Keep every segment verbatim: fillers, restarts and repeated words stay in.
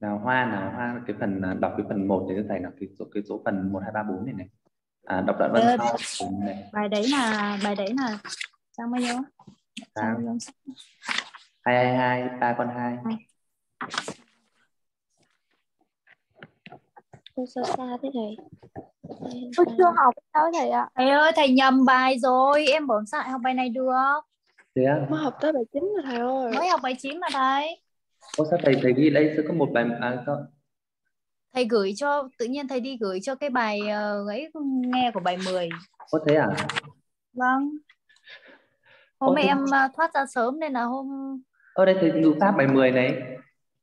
Nào Hoa, nào Hoa cái phần à, đọc cái phần một để cho thầy nào cái số cái số phần một hai ba bốn này này. À, đọc đoạn văn Ờ, sau này. bài đấy là bài đấy là trang bao nhiêu? Trang bao nhiêu? hai hai hai ba con hai. Cô sao xa thế thầy? Tôi chưa học sao thầy ạ? Thầy ơi, thầy nhầm bài rồi. Em bảo sao lại học bài này được? Thế á? Mới học tới bài chín rồi thầy ơi. Mới học bài chín mà thầy. Ô sao thầy thầy ghi đây sẽ có một bài à, sao? Thầy gửi cho, tự nhiên thầy đi gửi cho cái bài uh, ấy nghe của bài mười. Có thế à? Vâng. Hôm Ô, thế... em uh, thoát ra sớm nên là hôm... Ở đây thầy ngữ pháp bài mười này.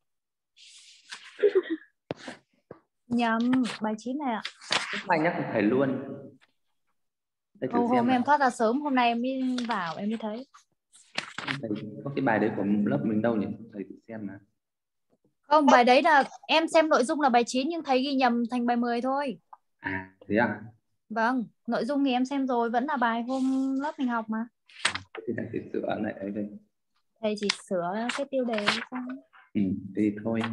Nhầm, bài chín này ạ. Lúc mai nhắc thầy luôn. Thầy thử Hôm, xem hôm nào. em thoát ra sớm, hôm nay em mới vào em mới thấy. Thầy có cái bài đấy của lớp mình đâu nhỉ? Thầy thử xem nào. Không, bài đấy là em xem nội dung là bài chín nhưng thầy ghi nhầm thành bài mười thôi. À, thế à? Vâng, nội dung thì em xem rồi, vẫn là bài hôm lớp mình học mà. Thì thầy phải sửa lại ở đây. Thầy chỉ sửa cái tiêu đề xong. Ừ, thì thôi.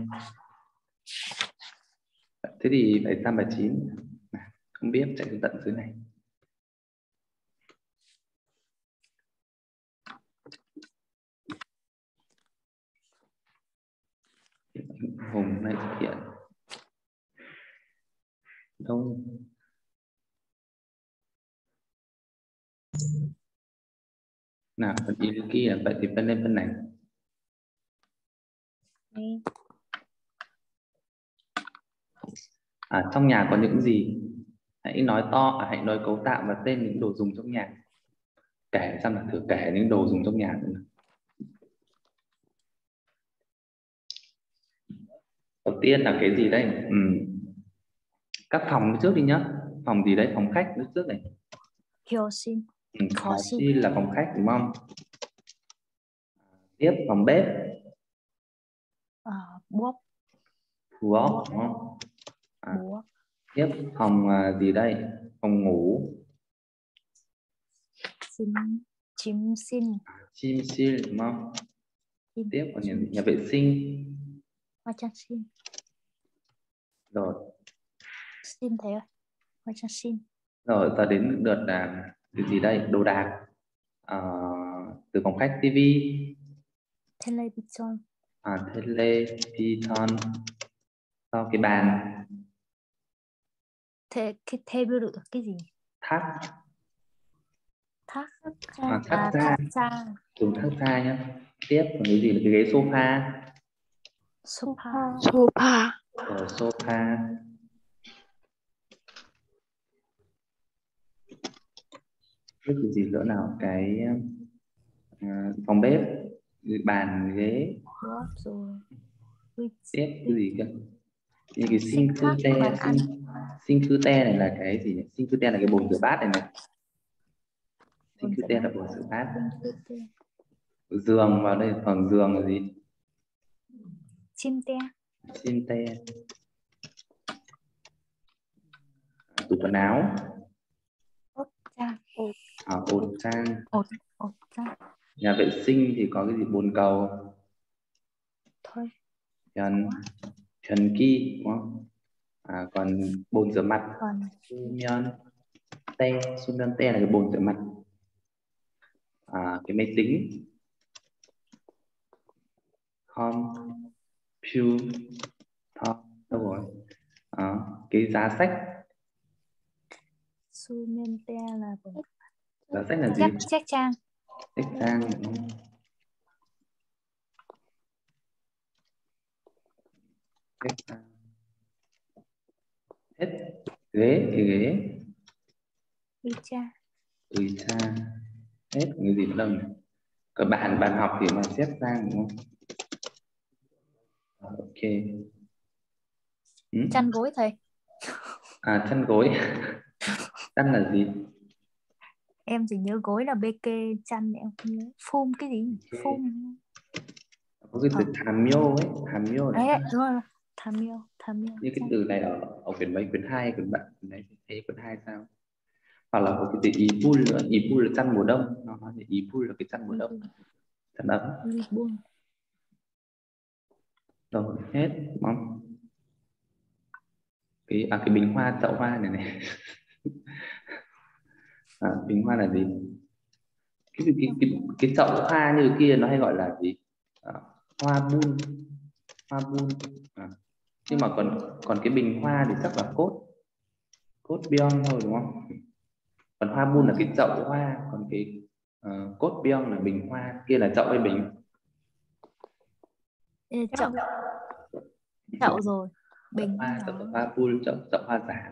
Thế thì phải sang bài chín. Không biết chạy đến tận dưới này. Hùng này thực hiện đâu nào phần ý kia vậy thì phân lên phân này. Ừ. À, trong nhà có những gì? Hãy nói to, à, hãy nói cấu tạo và tên những đồ dùng trong nhà. Kể xem là thử kể những đồ dùng trong nhà nữa. Đầu tiên là cái gì đây? Ừ. Các phòng trước đi nhá. Phòng gì đấy? Phòng khách trước này. Hyosin. Ừ, Hyosin là phòng khách đúng không? Tiếp phòng bếp. À, buốc. Buốc đúng không? À, Buốc. tiếp phòng uh, gì đây? Phòng ngủ. Chim, chim xin. Chim xin đúng không? Chim. Tiếp còn nhà, nhà vệ sinh. Hoa trang xin. Rồi. Xin thầy ơi. Hoa trang xin. Rồi giờ đến lượt là cái gì đây? Đồ đạc. À, từ phòng khách tivi. Television. À, television. Sau cái bàn. Thế cái table được cái gì? Tháp. Tháp. À, tháp À, ra. tháp ra. Dùng tháp ra nhá. Tiếp còn cái gì là cái ghế sofa. Sofa. Sofa. Rồi sofa. Tiếp cái gì nữa nào? Cái uh, phòng bếp, bàn ghế. Rồi. Tiếp cái gì cơ? Thì cái Xích sinh khư tháp te, bàn ăn. sinh, sinh khư te này là cái gì nhỉ? Sinh khư te là cái bồn rửa bát này này. Sinh khư te là bồn rửa bát. Giường vào đây, phần giường là gì? Chim te. Chim te. Tủ quần áo. Ốt trang. À, ột trang. Ột, ột trang. Nhà vệ sinh thì có cái gì? Bồn cầu. Thôi. Trần, trần ki đúng không? À, còn bồn rửa mặt. Còn Sumion te, Sumion te là cái bồn rửa mặt. À, cái máy tính. Computer. Đâu rồi? À, cái giá sách. Sumente là Giá sách là gì? chắc chắc trang. Sách trang đúng không? Sách trang. Hết. Ghế thì ghế. Uy cha. Uy cha. Hết cái gì nữa đâu nhỉ? Còn bàn bàn học thì là xếp sang đúng không? À, ok. Ừ? Chăn gối thầy. À, chăn gối. Chăn là gì? Em chỉ nhớ gối là bê kê, chăn em không nhớ. Phum cái gì? Okay. Phum. Có cái từ thàm miêu ấy, thàm miêu Đấy, này. đúng rồi. Thàm miêu, thàm miêu. Như cái từ này ở ở quyển mấy, quyển hai, quyển bạn này thấy quyển hai sao? Hoặc là có cái từ ipul nữa, ipul là chăn mùa đông, nó nói là ipul là cái chăn mùa đông, chăn ấm. Ibun. Rồi hết đúng không? Cái à, cái bình hoa, chậu hoa này này. À, bình hoa là gì? Cái cái cái, cái chậu hoa như kia nó hay gọi là gì? À, hoa bun, hoa bun. À, nhưng mà còn còn cái bình hoa thì chắc là cốt, cốt biong thôi đúng không? Còn hoa bun là cái chậu hoa, còn cái uh, cốt biong là bình hoa, kia là chậu hay bình? Ê, chậu chậu rồi, Chậu bình hoa, chậu nó hoa bun, chậu chậu hoa giả.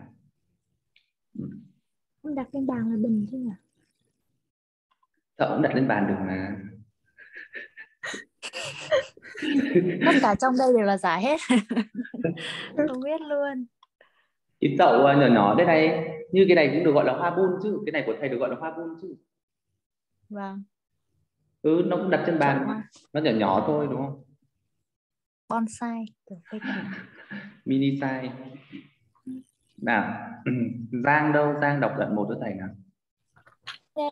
Không đặt lên bàn là bình chứ nhỉ? Chậu cũng đặt lên bàn được mà. tất cả trong đây đều là giả hết. Không biết luôn. Cái chậu uh, nhỏ nhỏ đây này, như cái này cũng được gọi là hoa bun chứ, cái này của thầy được gọi là hoa bun chứ. Vâng. Ừ, nó cũng đặt trên Chậu bàn, hoa nó nhỏ nhỏ thôi đúng không? bonsai, kiểu cây cảnh. Mini size. Nào, Giang đâu? Giang đọc đoạn một cho thầy nào. 네,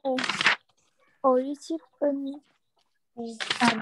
우리 집은 단-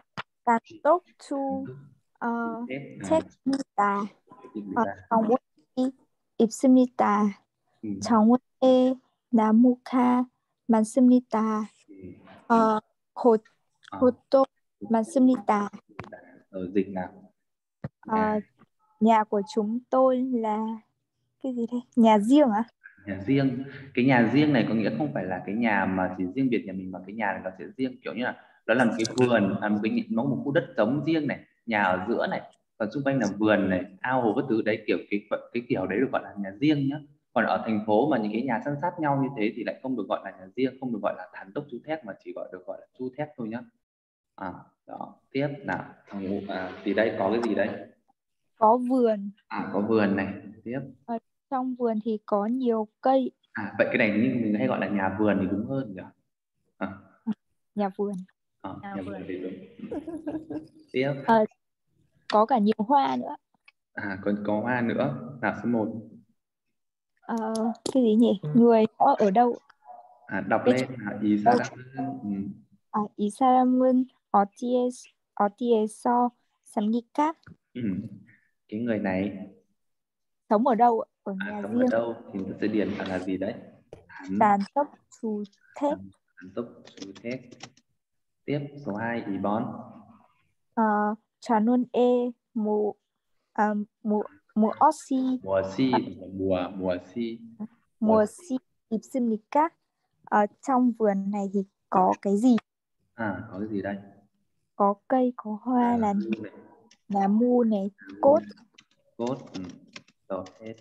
단독주 어, Hết. À, 책입니다. cái gì 어, ta? 정원이 있습니다. Ừ. 정원에 나무가 많습니다. Ừ. 어, 곧, À, 꽃도 많습니다. ở dịch nào? Ờ, Nhà, nhà của chúng tôi là cái gì đây? Nhà riêng à? nhà riêng. Cái nhà riêng này có nghĩa không phải là cái nhà mà chỉ riêng biệt nhà mình, mà cái nhà này nó sẽ riêng, kiểu như là đó là một cái vườn, à, một cái nó một khu đất trống riêng này, nhà ở giữa này, còn xung quanh là vườn này, ao hồ các thứ đấy, kiểu cái cái kiểu đấy được gọi là nhà riêng nhá. Còn ở thành phố mà những cái nhà san sát nhau như thế thì lại không được gọi là nhà riêng, không được gọi là thàn tốc chu thép, mà chỉ gọi được gọi là chu thép thôi nhá. À, đó, tiếp nào. À, thì đây có cái gì đây? Có vườn. À, có vườn này, tiếp. Ở trong vườn thì có nhiều cây. À, vậy cái này như mình hay gọi là nhà vườn thì đúng hơn nhỉ? À, Nhà vườn. à, Nhà nhà vườn. vườn thì đúng. Tiếp. Ờ, có cả nhiều hoa nữa. À, còn có hoa nữa. Nào, số một. Ờ, cái gì nhỉ? Người đó ở đâu? À, đọc Cái lên. À, ý đâu? ra. Ừ. 아, 이 사람은 어디에, 어디에서 삽니까? Ừ. Cái người này sống ở đâu ạ? Ở à, nhà sống ở riêng. đâu thì ta sẽ điền là gì đấy? Hắn. Đàn tốc chủ thép. Hắn tốc chú thép. Tiếp, số hai, ý bón. Ờ, 저는 에 뭐, à, 뭐, 무엇이 Mùa si, à, mùa mùa si. Mùa si. 무엇이 있습니까? Ở trong vườn này thì có cái gì? À, có cái gì đây? Có cây, có hoa là Mu này, lá mu này, mu cốt. này, cốt. Ừ. Rồi, hết.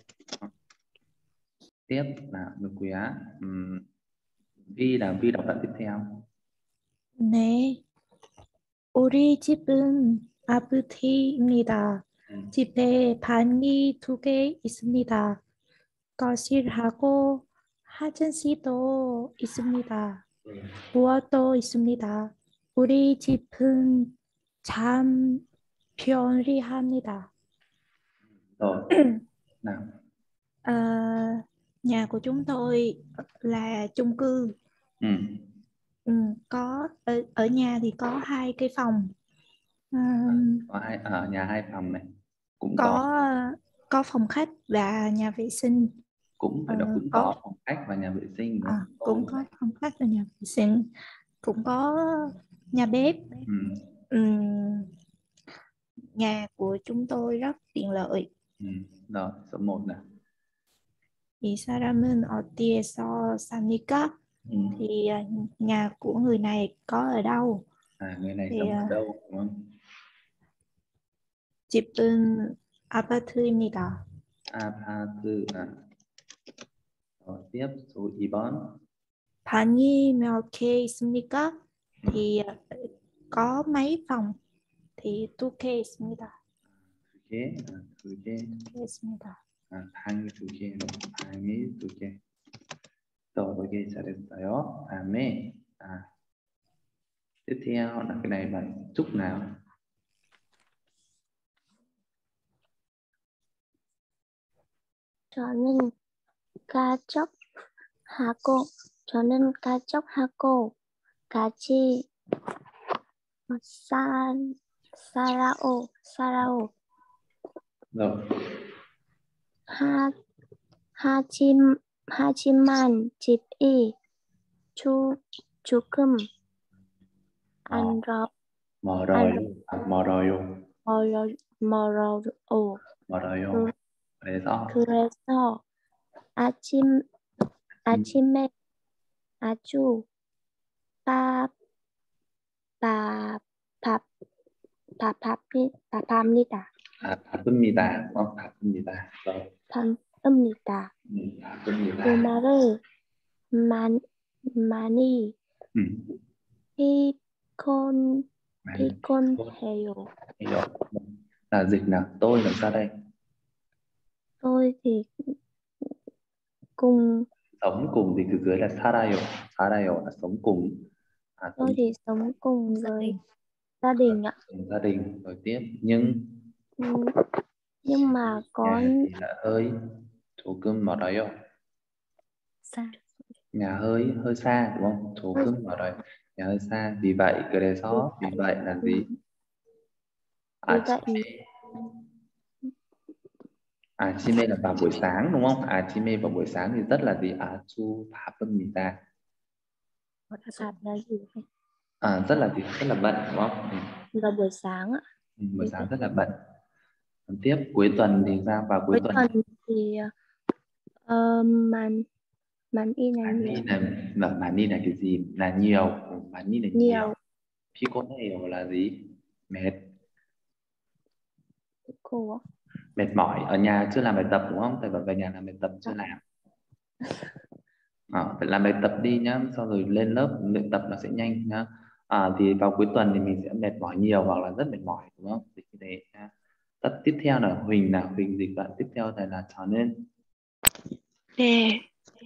Tiếp là được quý á. Ừm, Vi là Vi đọc đoạn tiếp theo. 네, 우리 집은 아파트입니다. Ừ. 집에 방이 두 개 있습니다. 거실하고 화장실도 있습니다. Ừ. 부엌도 있습니다. 우리 집은 참 편리합니다. Rồi, nào. À, nhà của chúng tôi là chung cư. Ừ. Ừ, có ở, ở nhà thì có hai cái phòng. À, Có hai ở nhà hai phòng này, cũng có có có phòng khách và nhà vệ sinh. cũng phải Ờ, đọc cũng có có phòng khách và nhà vệ sinh đúng à, không? cũng Ô có này. phòng khách và nhà vệ sinh, cũng có nhà bếp. Ừ. Ừm, nhà của chúng tôi rất tiện lợi. Ừ. Rồi, số một nào. 이 사람은 어디에서 삽니까? Ừ. Thì à, nhà của người này có ở đâu? À, người này Thì sống ở à, đâu đúng không? 집은 아파트입니다. Apatu. À. Rồi, tiếp số hai bón. 방이 몇 개 있습니까? Ừ. Thì à, có mấy phòng? Thì 두 개 있습니다. 두 개. 아, 두 개. 두 개 있습니다. 아, 방이 두 개. 방이 두 개. Rồi, ok, 잘했어요. 다음에 à, tiếp theo là cái này bạn Trúc nào. 저는 가족하고 저는 가족하고 같이 살 살아오 살아오 Rồi. Ha ha chim ha chim man chip y chu chu kum Ờ, an ro mò rồi an luôn. À, mò rồi luôn. ro mo ro o Mò rồi luôn. 그래서 그래서 아침 아침에 아주 바 바 바 바 바피 바랍니다. à, 바쁩니다. 어, 바쁩니다. rồi. 바쁩니다. Ừ, 바쁩니다. 그 말을 많 많이 Ừ. 피곤 많이 피곤해요. hiểu. Là dịch nào? Tôi làm sao đây? tôi thì cùng Sống cùng thì từ dưới là 살아요. 살아요 là sống cùng. À, sống tôi thì sống cùng Gia với đình. gia đình ạ. cùng gia đình. Rồi tiếp. Nhưng Ừ, nhưng mà có nhà thì là hơi 조금 멀어요. Xa. Nhà hơi hơi xa đúng không? 조금 멀어요. Nhà hơi xa. Vì vậy, 그래서 vì vậy là gì? vì À, vậy 아침에 là vào buổi sáng đúng không? 아침에 vào buổi sáng thì rất là gì? 아주 바쁩니다. sạp là gì vậy? À, rất là gì? Rất là bận đúng không? Ừ. Là buổi sáng ạ. Ừ, buổi sáng rất là bận. Còn tiếp cuối tuần thì ra vào cuối Cuối tuần. tuần thì uh, màn màn in là Mani nhiều là là mani là cái gì? Là nhiều. Mani là nhiều. nhiều 피곤해요 là gì? Mệt. cô ạ. Mệt mỏi. Ở nhà chưa làm bài tập đúng không? Tại vì về nhà làm bài tập chưa làm. À, phải làm bài tập đi nhá, sau rồi lên lớp luyện tập nó sẽ nhanh nhá. À, thì vào cuối tuần thì mình sẽ mệt mỏi nhiều hoặc là rất mệt mỏi đúng không? Thì cái đấy nhá. Tất tiếp theo là Huỳnh nào Huỳnh dịch đoạn tiếp theo này là 저는 네,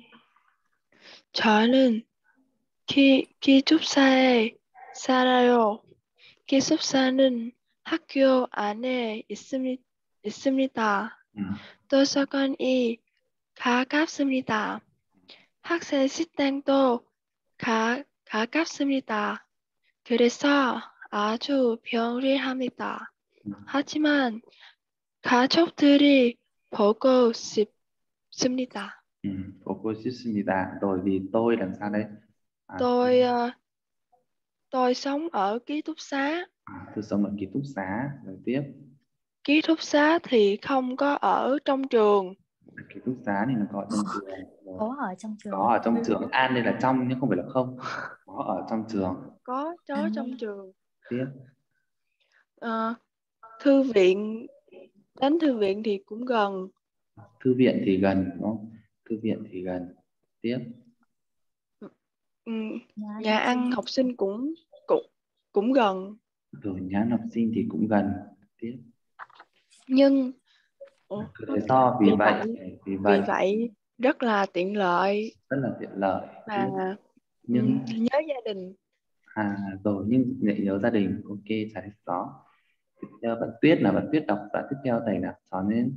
저는 기, 기숙사에 살아요. 기숙사는 학교 안에 있습니, 있습니다. ừ. 도서관이 가깝습니다. 학생 식당도 가, 가깝습니다. 그래서 아주 편리합니다. 하지만 가족들이 보고 싶습니다. Ừ. 보고 싶습니다. Rồi vì tôi làm sao đấy? À, Tôi ờ, tôi sống ở ký túc xá. à, tôi sống ở ký túc xá. Rồi tiếp. Ký túc xá thì không có ở trong trường. Ký túc xá thì nó có ở trong trường. Rồi. Có ở trong trường. Có ở trong trường. An đây là trong nhưng không phải là không. Có ở trong trường. Có chó À, trong nghe. trường. Tiếp. Ờ, thư viện, đến thư viện thì cũng gần. Thư viện thì gần đúng không? Thư viện thì gần. Tiếp. Ừ, Nhà ăn nhà học sinh. ăn học sinh cũng cũng cũng gần. Rồi nhà ăn học sinh thì cũng gần. Tiếp. Nhưng ủa, 그래서 vì vì vậy, vậy vì vậy vì vậy rất là tiện lợi rất là tiện lợi. và Tiếp. ừ, Nhưng nhớ gia đình. à rồi nhưng lại nhớ gia đình. Ok, 잘했어. Tiếp theo bạn Tuyết là bạn Tuyết đọc đoạn tiếp theo thầy nào. 저는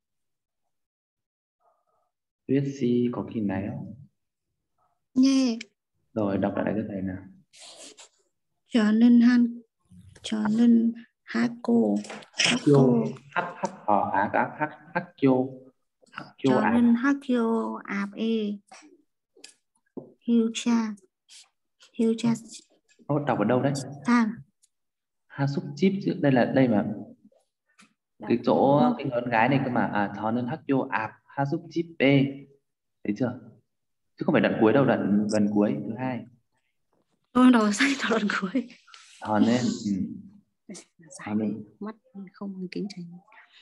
Tuyết si có khi này không? Nghe. Rồi đọc lại cho thầy nào. 저는 한 저는 학교 학교 hắc hắc hò á các hắc 학교 학교 à 저는 학교 앞에 휴차 휴차 Ô, đọc ở đâu đấy? 산 Ha xúc chip chứ đây là đây mà cái chỗ Ồ. cái con gái này cơ mà. À 저는 학교 앞 ha xúc chip B, thấy chưa? Chứ không phải đoạn cuối đâu, đoạn gần cuối thứ hai. tôi đọc sai đoạn cuối. 저는 ừ. Sai đấy, mắt không bằng kính chắn.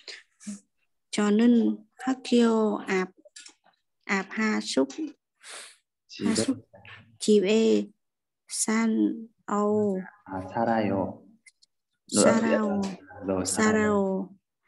저는 학교 앞 앞 하숙 Chỉ biết 하숙 집에 산 오 à, 살아요. Rồi ở phía 살아오 rồi 살아요. 살아오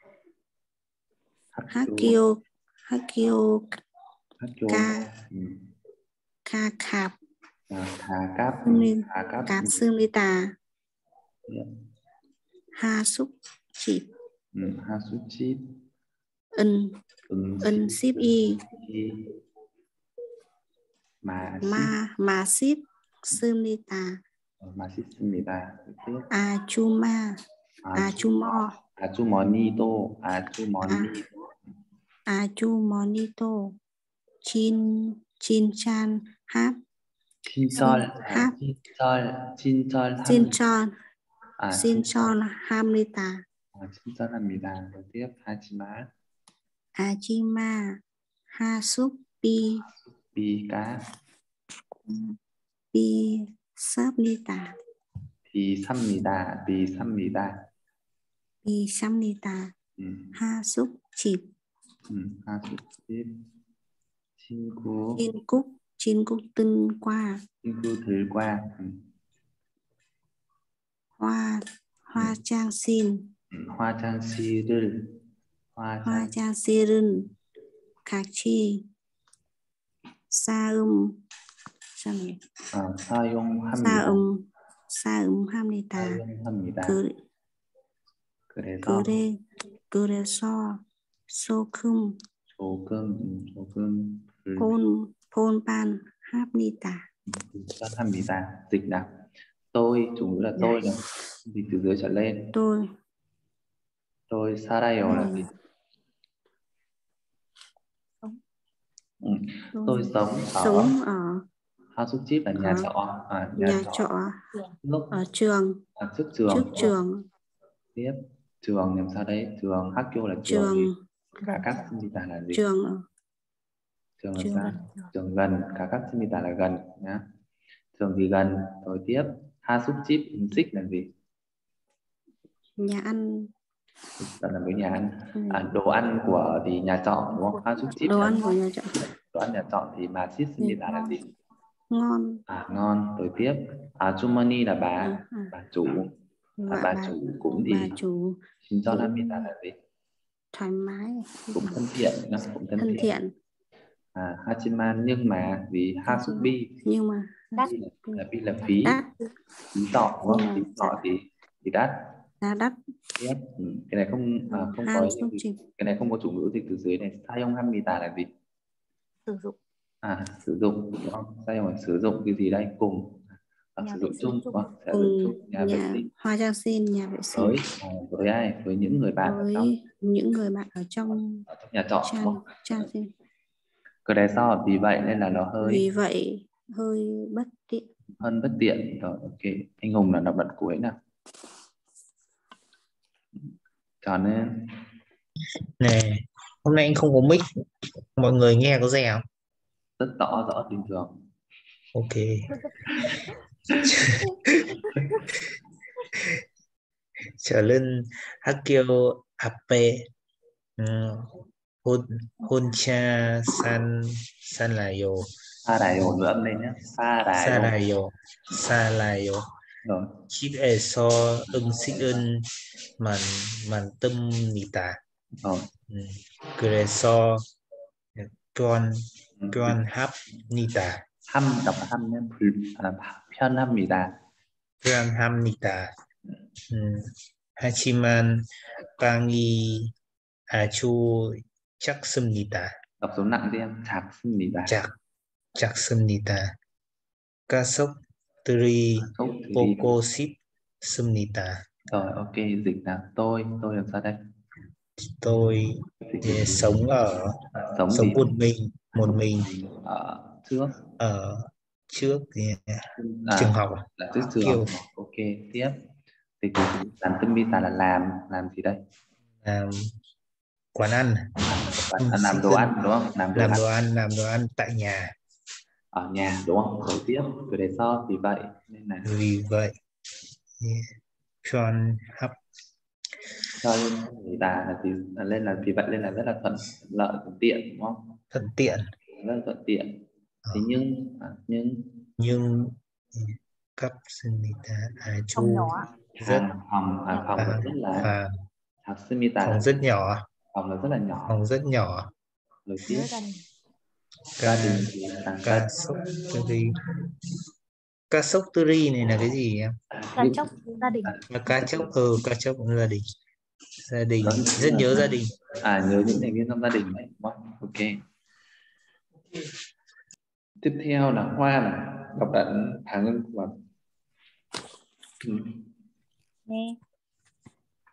학교 학교 학교 가 ừ. 가갑 à, 가깝 습니- 가깝 갑습니다. yeah. 하숙 집 ừ. ha xúc chip 은 ứng 은 ship y mà ma mà ship 습니다. mà ship người ta tiếp. 아줌마 Achumo, Achumonito, Achumonito, Achumonito, Chin Chin Chan Hap, Chinchol, Hap, Chinchol, Chinchol Sin Ham, Chon, à, Sin Chinchol, Chon Hamnita, à, Chinchol Hamida, rồi tiếp Hachima, Achima, Hasup, Pi, Pi cá, Pi Sabnita, Pi Samnida, Pi Samnida, Pi Samnita, ừ, Hasup, Chip, ừ, ha sụp tiếp, Chinku, Chin Cúc, Chin Cúc Tinh Qua, Chinku thứ qua, ừ, Hoa Hoa ừ, Trang Xin, ừ, Hoa Trang Si Rư, Hoa Hoa Trang Trang Si Rân, Khạc Chi, Sa Um, sao này? à, Sayong Sa Hamida, Um, Sa Um Hamnita, Sayong Hamida, Cứ Kare Cứ So, Rê, Cứ Rê So, So Khum, Số cơm, ừ, số cơm, ừ, Pon Pon Pan Hamnita, Chinchol Hamida, dịch nào, tôi, chủ ngữ là tôi này, dịch từ dưới trở lên, tôi tôi Sarayo là gì? Ừ. Tôi sống ở sống ở House of Chip là nhà ở trọ, à, nhà nhà trọ trọ lúc ở trường, à, trước trường, trước đúng không? trường, Tiếp trường làm sao đấy, trường Hakyo là trường gì? trường Cả các Smita là gì? trường ở Trường làm trường sao? Trường gần, cả các Smita là gần nhá. Trường thì gần, rồi tiếp House of Chip xích là gì? nhà ăn, Đó là cái nhà ăn, ừ, à, đồ ăn của thì nhà trọ đúng không? House of Chip đồ là ăn của nhà trọ đồ ăn nhà trọ thì mà Chip Smita là gì? ngon, À, ngon. Rồi tiếp à, Chumani là bà, à, à, bà chủ, à, và bà bà chủ cũng bà thì chủ Shinchonamita cũng là gì? thoải mái, Cũng thân thiện, nó cũng thân thân thiện. thiện, À, Hachiman nhưng mà vì Hasubi, nhưng mà Đắt. Bi là, là Bi là phí, đắt, phí trọ đúng nhưng không? mà Phí dạ, trọ thì thì đắt. giá đắt, Tiếp, ừ. Cái này không à, không ham có xúc gì, chip, cái này không có chủ ngữ dịch từ dưới này. Sayong Hamita là gì? Sử dụng À, sử dụng đúng không? Sayong là sử dụng cái gì đây? Cùng à, nhà sử vệ dụng sinh chung chung. đúng không? Sử dụng cùng chung nhà vệ nhà sinh Hoa Trang Xin, nhà vệ sinh với à, với ai? Với những người bạn ở trong với những người bạn ở trong ở trong nhà trọ đúng Trang không? Trang Xin, Cái này sao? Vì vậy nên là nó hơi vì vậy hơi bất tiện. hơn bất tiện rồi. Ok, anh Hùng là đọc đoạn cuối nào. Cho nên Nè, hôm nay anh không có mic, mọi người nghe có rẻ không? rất rõ rõ bình thường. Ok. Trở lên Hakyo Ape Hon Honcha San Sanlayo Pha đài ổ nữa âm lên nhé. Pha đài ổ Salayo Salayo rồi. Chit e so ưng xích ưng man man tâm nita Rồi. Kure so Pyon Ừ. Pyon hap nita Hăm đọc là hăm nhé. À, Pyon hăm mì đà. Pyon ham nita Hachiman Pangi Achu chắc sum nita Đọc số nặng đi em. Chạc xưng mì đà. chắc chắc sum nita Kasok Tri Sốc thì đi. Poko Sip sum nita. Rồi ok, dịch nào. Tôi, tôi làm sao đây? Tôi Dịch thì từ sống ở sống sống thì một mình một mình ở trước ở trước thì à, trường học à? là trước trường. Kiểu Ok, tiếp. Thì từ làm tâm mi là làm làm gì đây? làm quán ăn À, làm đồ ăn đúng không? Làm đồ làm ăn đồ ăn làm đồ ăn tại nhà. ở nhà đúng không? Rồi tiếp từ đề so vì vậy nên là Vì vậy John hấp cho nên người ta là thì là lên là vì vậy nên là rất là thuận lợi thuận tiện đúng không? thuận tiện Rất là thuận tiện. ờ. Thế nhưng à, nhưng Nhưng cấp Smita à, phòng chu nhỏ. rất hàng phòng à, phòng à, vẫn rất là à, học Smita phòng là rất nhỏ phòng là rất là nhỏ. phòng rất nhỏ Rồi tiếp Nhớ gia đình. gia ca đình thì càng ca cân sốc turi ca sốc turi này là cái gì em? Gia chốc gia đình. À, cá chốc ừ cá chốc cũng gia đình gia đình Đó, rất nhớ gia đình. à nhớ những thành viên trong gia đình đấy đúng không? Ok, tiếp theo là Hoa này đọc đoạn Hà Ngân của ừ. Nghe.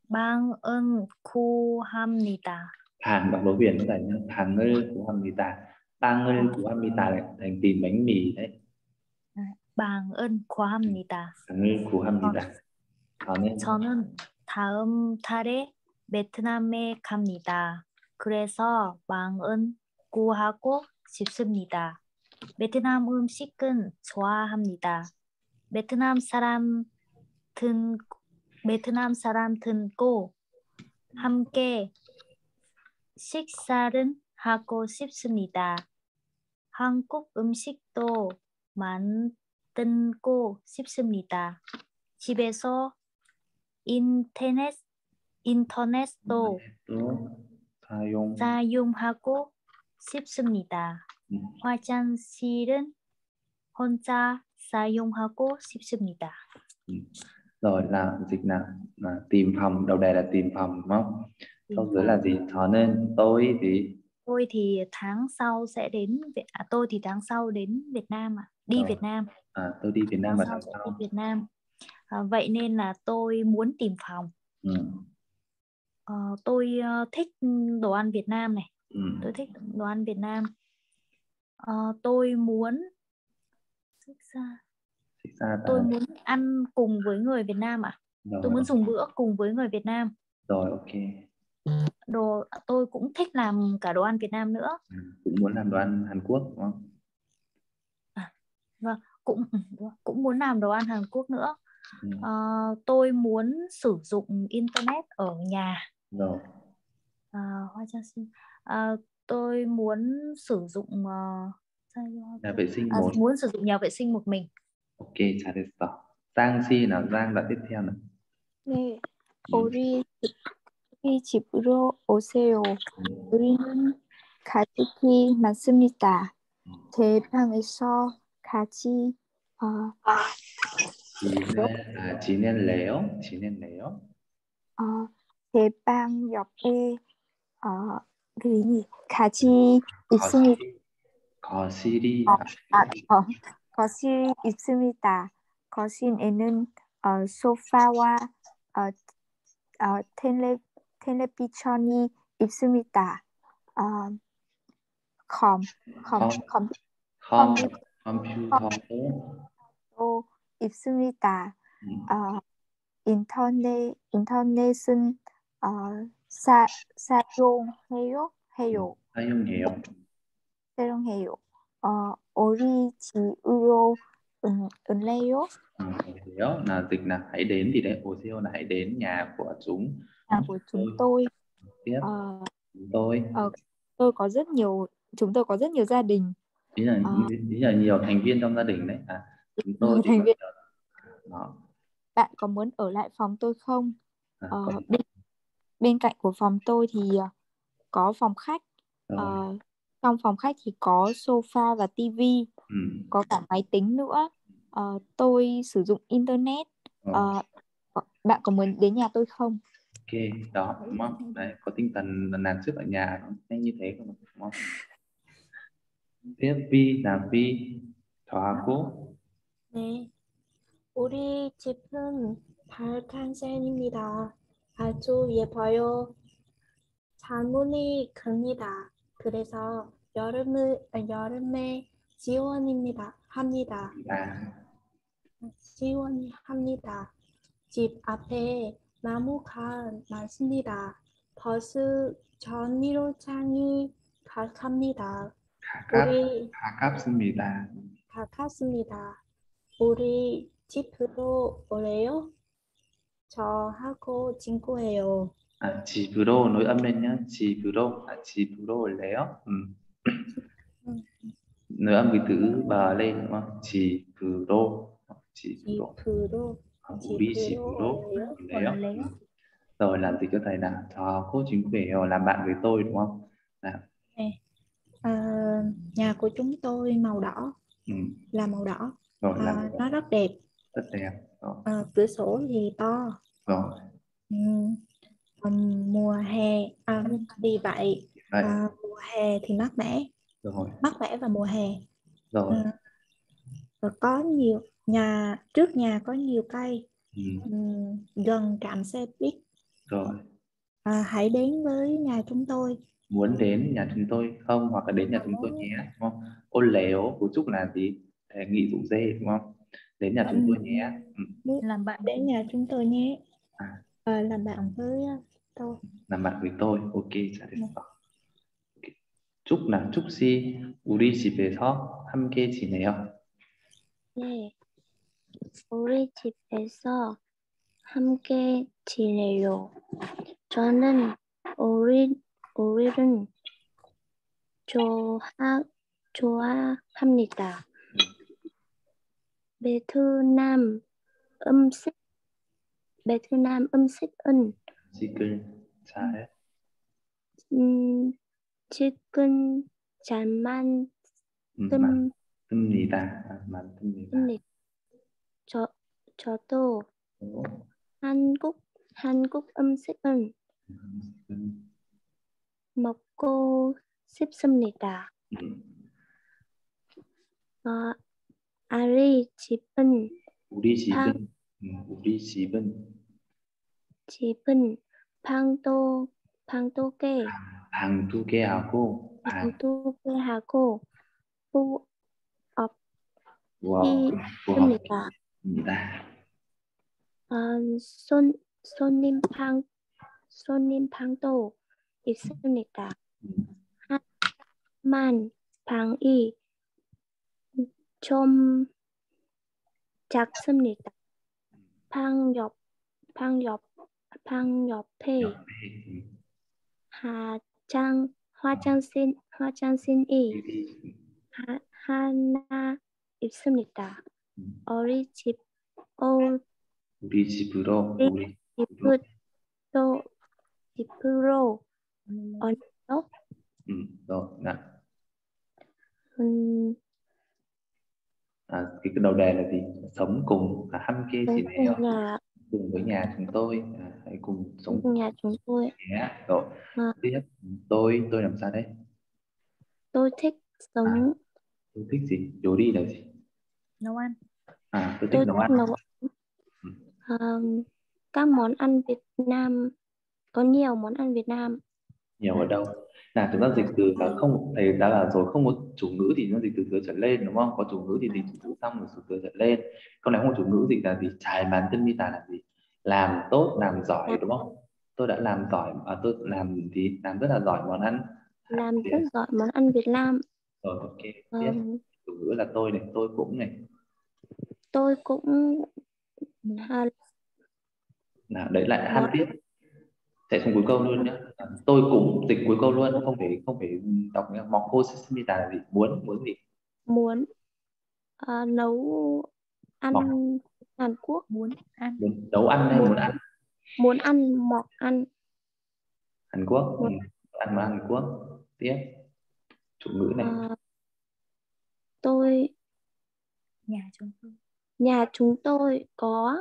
방은 구합니다. Thằng đọc đối biển nó thành nhá. Thằng 구합니다. 빵을 구합니다 lại thành tìm bánh mì đấy. 방은 구합니다. thằng 구합니다. 저는 저는 다음 달에 베트남에 갑니다. 그래서 빵은 구하고 싶습니다. 베트남 음식은 좋아합니다. 베트남 사람 든 베트남 사람 듣고 함께 식사를 하고 싶습니다. 한국 음식도 만들고 싶습니다. 집에서 인터넷 인터넷도 또 사용 사용하고 싶습니다. 음. 화장실은 혼자 사용하고 싶습니다. Rồi là dịch nào là tìm phòng, đầu đề là tìm phòng đúng không? Câu dưới là gì? 저는 tôi gì? Tôi thì tháng sau sẽ đến Việt à, tôi thì tháng sau đến Việt Nam à, đi Rồi. Việt Nam. À, tôi đi Việt Nam Tháng vào sau tháng sẽ sau. đi Việt Nam. À, vậy nên là tôi muốn tìm phòng. Ừ. Ờ, tôi uh, thích đồ ăn Việt Nam này. Ừ. Tôi thích đồ ăn Việt Nam. Ờ, tôi muốn Xa ta. tôi muốn ăn cùng với người Việt Nam à? Rồi. Tôi muốn dùng bữa cùng với người Việt Nam. Rồi, ok. Đồ tôi cũng thích làm cả đồ ăn Việt Nam nữa. Ừ. Cũng muốn làm đồ ăn Hàn Quốc đúng không? À, vâng, cũng cũng muốn làm đồ ăn Hàn Quốc nữa. Ừ. Ờ, tôi muốn sử dụng internet ở nhà. Rồi. À, hoa trang sinh. À, tôi muốn sử dụng uh, Nhà vệ sinh à, một. muốn sử dụng nhà vệ sinh một mình. Ok, 잘했어. Giang Si nào, Giang đoạn tiếp theo nào. 네, 음. 우리 집- 우리 집으로 오세요. 우리는 가족이 많습니다. 제 방에서 같이 어, 지낸, à, 지낸래요? 지낸래요? 어, 제 방 옆에 어, 그 gì? 같이 있습니다. 거실이 어, 아, 어, 거실 있습니다. 거실에는 어, 소파와 어, 어, 텔레, 텔레비전이 있습니다. 어, 컴, 컴, 컴, 컴, 컴퓨터. 컴퓨터도 또 있습니다. 음, 어, 인터넷, 인터넷은 어, 사, 사용해요? 해요. 사용해요. 사용해요. 어, 우리 집으로 응, 올래요? Ừ, hiểu là dịch là hãy đến thì đấy, Oseo là hãy đến nhà của chúng. Nhà của chúng tôi. Tiếp, Ờ, chúng tôi. ờ, tôi có rất nhiều, chúng tôi có rất nhiều gia đình. Ý là, Ờ. ý là nhiều thành viên trong gia đình đấy. À, chúng tôi thì Thành có viên. nhiều- đó. Bạn có muốn ở lại phòng tôi không? À, Ờ, có- bên, bên cạnh của phòng tôi thì ờ, có phòng khách. Rồi. Ờ, trong phòng khách thì có sofa và tivi, Ừ. có cả máy tính nữa. Ờ, tôi sử dụng internet. Ờ, bạn có muốn đến nhà tôi không? Ok, đó, đúng không? Đấy, có tinh thần làm trước ở nhà nó nhanh như thế không? Đúng không? Tiếp Vi là Vi, 저하고 네, 우리 집은 빨간색입니다. 아주 예뻐요. 창문이 큽니다. 그래서 여름을, 아, 여름에 지원입니다. 합니다. là 지원합니다. 집 앞에 나무가 많습니다. 버스 전미로장이 가깝습니다. 가깝, 우리 가깝습니다. 가깝습니다. 우리 집으로 올래요? 저하고 친구예요. À, 집으로 nối âm lên nhá. 집으로, à, 집으로 올래요? Ừ. Nối âm cái từ bờ lên đúng không? 집으로, 집으로. 집으로 À, 우리 집으로 올래요? 올래요? 올래요? Ừ. Rồi làm gì cho thầy nào? 저하고 친구예요. Làm bạn với tôi đúng không? Nào. 네. Ờ, nhà của chúng tôi màu đỏ, Ừ. là màu đỏ. Rồi À, làm nó rất đẹp. rất đẹp. Rồi. À, cửa sổ thì to. Rồi. Ừ. Ừm, mùa hè à, vì vậy Vậy. à, mùa hè thì mát mẻ, Rồi. mát mẻ vào mùa hè. Rồi. Ừ. Và có nhiều nhà trước nhà có nhiều cây. Ừ. Ừm, gần trạm xe buýt. Rồi. À, hãy đến với nhà chúng tôi. Muốn đến nhà chúng tôi không, hoặc là đến nhà chúng tôi nhé, đúng không? Ôn léo cấu trúc là gì? Đề nghị rủ dê, đúng không? Đến nhà chúng tôi nhé. Ừ. Làm bạn đến nhà chúng tôi nhé. À, À, làm bạn với tôi. làm bạn với tôi. Ok, 잘했어. Chúc là chúc si 우리 집에서 함께 지내요. 네. 우리 집에서 함께 지내요. 저는 우리 우리는 좋아 좋아합니다. 베트남 음식 베트남 음식은 식을 잘 음, 지금 잘만 음, 뜸 만듭니다. 아, 만듭니다. 듭니다. 저 저도 어, 한국 한국 음식은 음, 먹고 싶습니다. 음. 어, 아리 집은 우리 방 집은 음, 우리 집은 집은 방도 방도개 방 두 개하고 방 방도개하고 wow, 부엌이 부엌 있습니다. 입니다. 어, 손 손님 방 손님 방도 있습니다. 음, 하지만 방이 좀 작습니다. 방 옆, 방 옆, 방 옆에 옆에 음, 화장, 화장실, 화장실이 집이 하, 하나 있습니다. 음, 우리 집, 어, 우리 집으로 우리 우리 집으로 집으로, 집으로 언제요? 음, đó là 음, à, cái, cái đầu đề là gì? Sống cùng à, 함께 sống 지내요. cùng nhà, Cùng với nhà chúng tôi à, hãy cùng sống cùng nhà chúng tôi. nhé. Rồi À, tiếp tôi tôi làm sao đấy? tôi thích À, sống, tôi thích gì? 요리 là gì? Nấu ăn. À, tôi thích tôi nấu thích ăn. nấu Ừ. à, các món ăn Việt Nam, có nhiều món ăn Việt Nam. Nhiều ở đâu? Là chúng ta dịch từ cả không, thầy đã là rồi không có chủ ngữ thì nó dịch từ từ trở lên, đúng không? Có chủ ngữ thì dịch từ từ xong rồi từ từ trở lên. Còn nếu không có chủ ngữ dịch là gì? Trải bàn tân mi tả là gì? Làm tốt, làm giỏi, đúng không? Tôi đã làm giỏi, à, tôi làm gì? Làm rất là giỏi món ăn Làm Việt. rất giỏi món ăn Việt Nam. Rồi ok, Ờ, tiếp. Chủ ngữ là tôi này, tôi cũng này. tôi cũng à, Nào, đấy lại han món tiếp. Sẽ xuống cuối câu luôn nhé. À, tôi cũng dịch cuối câu luôn, không phải không phải đọc nhé. Moko Sessimita là gì? Muốn, muốn gì? muốn à, nấu ăn Mọc, Hàn Quốc, Muốn ăn. muốn nấu ăn hay muốn muốn ăn? muốn ăn mọc ăn Hàn Quốc, ừ. muốn, Ăn món Hàn Quốc. Tiếp chủ ngữ này. à, tôi Nhà chúng tôi. nhà chúng tôi có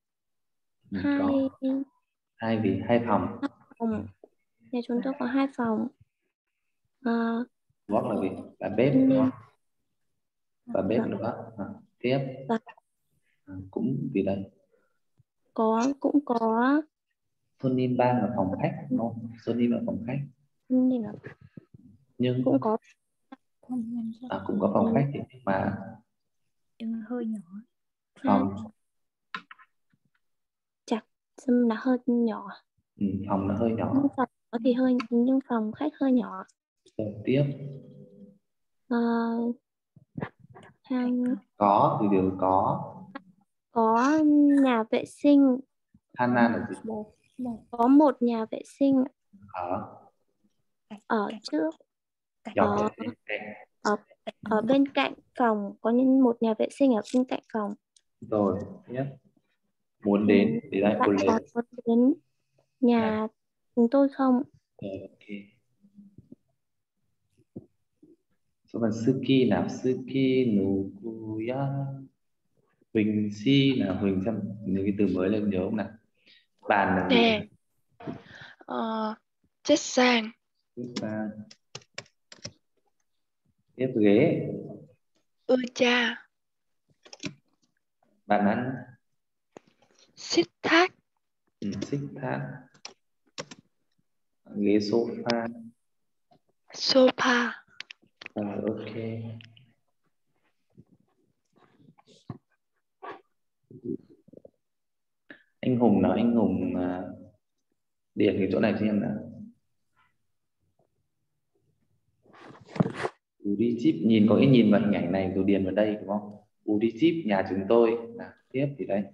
Ừ, hai có hai vì hai phòng. phòng. Nhà chúng tôi có hai phòng. À, Quốc là gì? Là bếp, an đúng ninh không? Và bếp và, nữa. À, tiếp và à, cũng gì đây? có cũng có Sonim ban là phòng khách, đúng không? Sonim là phòng khách. an ninh là Nhưng cũng có Không nhân rất à, cũng có phòng khách thì nhưng mà nhưng mà hơi nhỏ. phòng chặt xâm là hơi nhỏ. ừ, phòng nó hơi Nhưng nhỏ. phòng có thì hơi nhưng phòng khách hơi nhỏ. Rồi tiếp À, hàng có thì đều có. có nhà vệ sinh, Hana là gì? Một, một. có một nhà vệ sinh Ở ở trước dọc ở bên cạnh. ở ở bên cạnh phòng, có những một nhà vệ sinh ở bên cạnh phòng. Rồi tiếp muốn Ừ, đến thì đây bạn cô có lấy muốn đến nhà chúng tôi không? rồi ok. Số phần Suki nào? Suki nukuya. Huỳnh si là Huỳnh xem những cái từ mới lên nhớ không nào? Bàn là gì? Nè, ờ, chết sang, Tiếp ra. Tiếp ghế. ưa cha, Bàn ăn. xích thác, Ừ, xích thác. ghế sofa. Sofa. Rồi, ok. Anh Hùng nào, anh Hùng à, điền cái chỗ này cho em nào. Udi chip, nhìn có cái nhìn vào hình ảnh này rồi điền vào đây đúng không? Udi chip nhà chúng tôi. Nào, tiếp thì đây.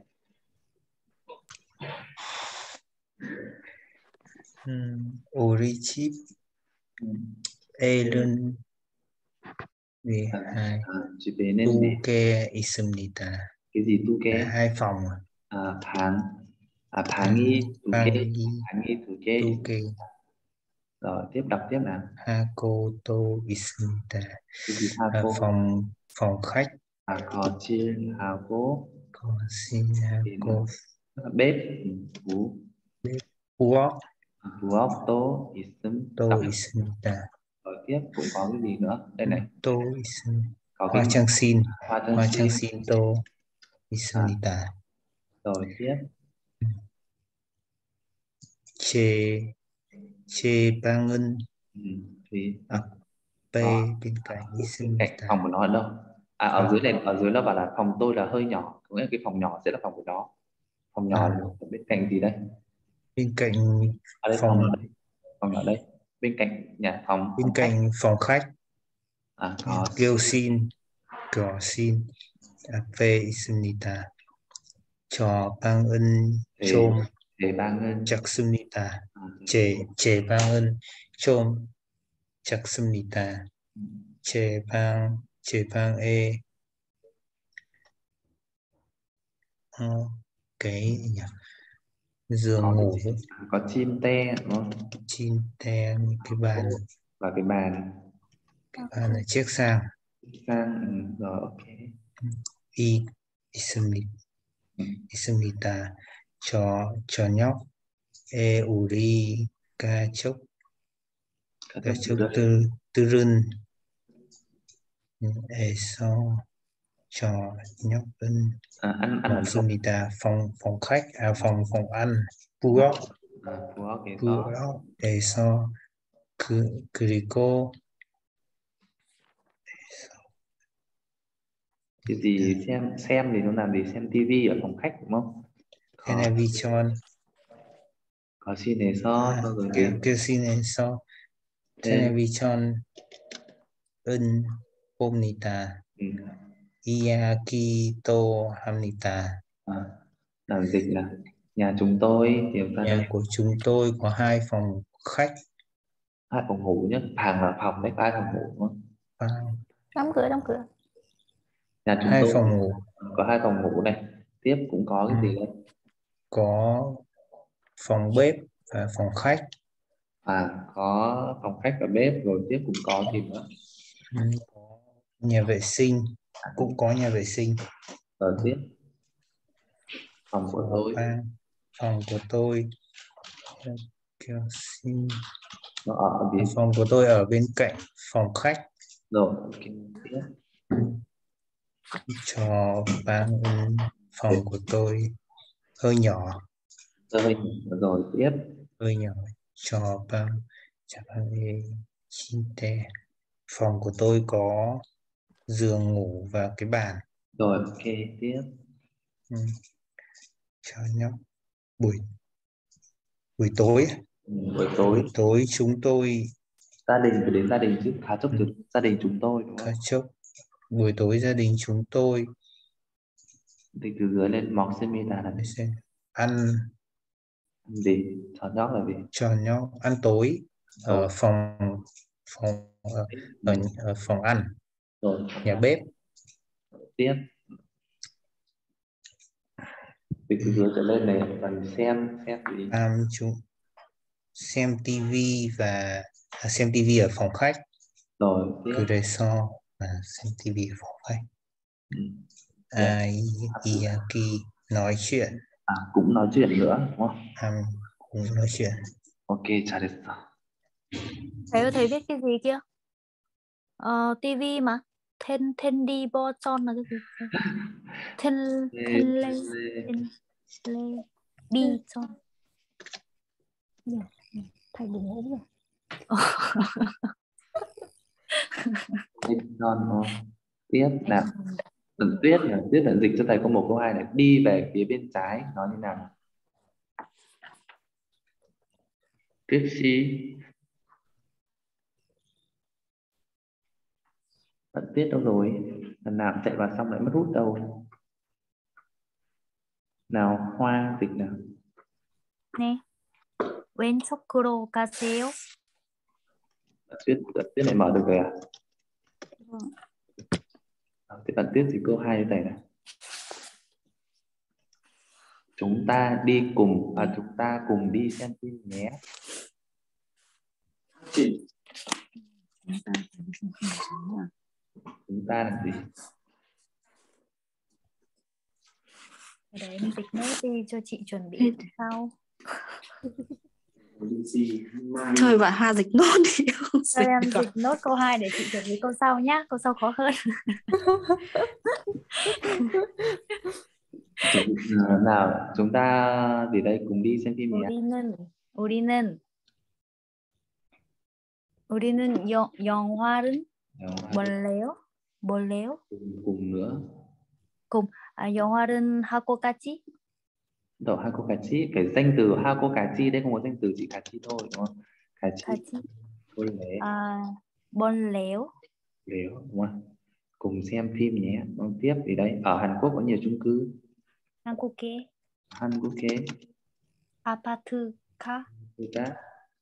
um, Uri chip Ừ. Ellen vì À, hai à, chữ P nên gì? Tuke Isumnita Cái gì tu là kế? hai phòng À, tháng. À, tháng tháng nghi tu kế. Pangi Tháng nghi tu kế. Tuke Rồi, tiếp đọc tiếp nào. Hakoto Isumnita Cái gì là Hako? phòng phòng khách À, có chiên Hako. có xin Thì Hako nó bếp. Ừ, Phú. Uok À, Phú ốc tố Isum. To Đọc. Isumnita Rồi tiếp cũng có cái gì nữa? Đây này. To Isum Có Hoa cái Trang Xin hoa chân Hoa Trang xin. Xin To À, Isumnita rồi tiếp. Chê Chê Ba Ngân Ừ, thì à, P có. bên cạnh Bên cạnh Isumnita phòng của nó ở đâu? À, ở dưới à, này, ở dưới nó bảo là phòng tôi là hơi nhỏ, có nghĩa là cái phòng nhỏ sẽ là phòng của nó. Phòng nhỏ là à, ở bên cạnh gì đây? bên cạnh Ở đây phòng phòng ở đây. Phòng ở đây. Bên cạnh nhà phòng bên phòng khách. cạnh phòng khách À, có kêu xin có xin à, P Isumnita cho Bang Ân thể Chôm thể ba ngân. Chắc Sumnita À, Chê Chê Bang Ân Chôm Chắc Sumnita Chê Bang Chê Bang E ờ, cái gì nhỉ? Giường có ngủ có chim te đúng không? chim te cái bàn Và cái bàn cái bàn là chiếc sang sang. Ừ, rồi ok. y Isumnita Ừ. Isumnita cho cho nhóc e uri ca chốc Cả ca thấp chốc được. tư tư rưn e so cho nhóc bên À, ăn ăn mà ở đâu? Sumnita phòng phòng khách à phòng phòng ăn puok À, của cái puok đó. e so cứ 그리고 Cái gì xem xem thì nó làm gì, xem tivi ở phòng khách đúng không? Có television có xin để so à, cho rồi gì? kêu kêu xin e so Thế. television 은 봅니다. Ừ. 이야기도 합니다. À, làm dịch là nhà chúng tôi thì ra đây Nhà của chúng tôi có hai phòng khách hai phòng ngủ nhé, hàng là phòng đấy, hai phòng ngủ đúng không? và Đóng cửa, đóng cửa. Nhà chúng hai tôi phòng ngủ. có hai phòng ngủ này, tiếp cũng có cái Ừ. gì đây? Có phòng bếp và phòng khách. À, có phòng khách và bếp, rồi tiếp cũng có gì nữa? Ừ. Có nhà vệ sinh, cũng có nhà vệ sinh. Rồi tiếp phòng của Có tôi ba phòng của tôi. Kêu xin. nó ở gì? Phòng của tôi ở bên cạnh phòng khách. Rồi ok, tiếp Cho ba phòng của tôi hơi nhỏ. rồi rồi tiếp hơi nhỏ cho ba chẳng hạn như chi tê. Phòng của tôi có giường ngủ và cái bàn. rồi ok tiếp Ừ. Cho nhóc buổi buổi tối ừ, buổi tối buổi tối chúng tôi gia đình phải đến gia đình chứ, khá chốc ừ, từ gia đình chúng tôi đúng khá không? chốc buổi tối gia đình chúng tôi Thì từ dưới lên mọc xem meta là để xem, ăn gì, cho nhóc là gì? cho nhóc ăn tối ở Rồi phòng phòng ở, ở, ở phòng ăn rồi nhà bếp. tiếp từ Ừ. từ dưới trở lên này phần xem xem gì? Um, chúng xem tivi và à, xem tivi ở phòng khách. Rồi tiếp 그래서 à, xem tivi ở phòng khách. ừ. Ai Iaki nói chuyện À, cũng nói chuyện nữa đúng không? um, cũng nói chuyện. Ok, 잘했어. Thầy ơi, thầy viết cái gì kia? Ờ, tivi mà. Ten ten đi bo son là cái gì? Ten ten lê ten lê đi son. Thầy buồn ngủ rồi. Dịch non đúng không? Tiếp nào. Tận Tuyết là Tuyết là dịch cho thầy có một câu hai này, đi về phía bên trái nói như nào? Tuyết si. Tận Tuyết đâu rồi? Lần nào chạy vào xong lại mất hút đâu. Nào Hoa dịch nào. 네. 왼쪽으로 가세요. Tuyết Tận Tuyết lại mở được rồi à? Vâng. À, thế Tận Tuyết thì câu hai như thầy này. Chúng ta đi cùng, à, chúng ta cùng đi xem phim nhé. Chúng ta cùng đi xem phim nhé. Chúng ta làm gì? Để em dịch nốt đi cho chị chuẩn bị sau. Thôi bạn Hoa dịch nốt đi. Cho em dịch nốt câu hai để chị chuẩn bị câu sau nhá. Câu sau khó hơn. Nào chúng ta gì đây, cùng đi xem phim nhé. 우리는 우리는 우리는 영 영화를 볼래요? 볼래요? cùng, cùng nữa. cùng à, 영화를 하고 같이. Đậu Hakokachi, cái danh từ Hakokachi đây không có danh từ chỉ Kachi thôi đúng không? Kachi. 같이. 볼래. À, 볼래요? Nếu đúng không? Cùng xem phim nhé. Còn tiếp thì đấy, ở Hàn Quốc có nhiều chung cư. 한국에 한국에 아파트가 그가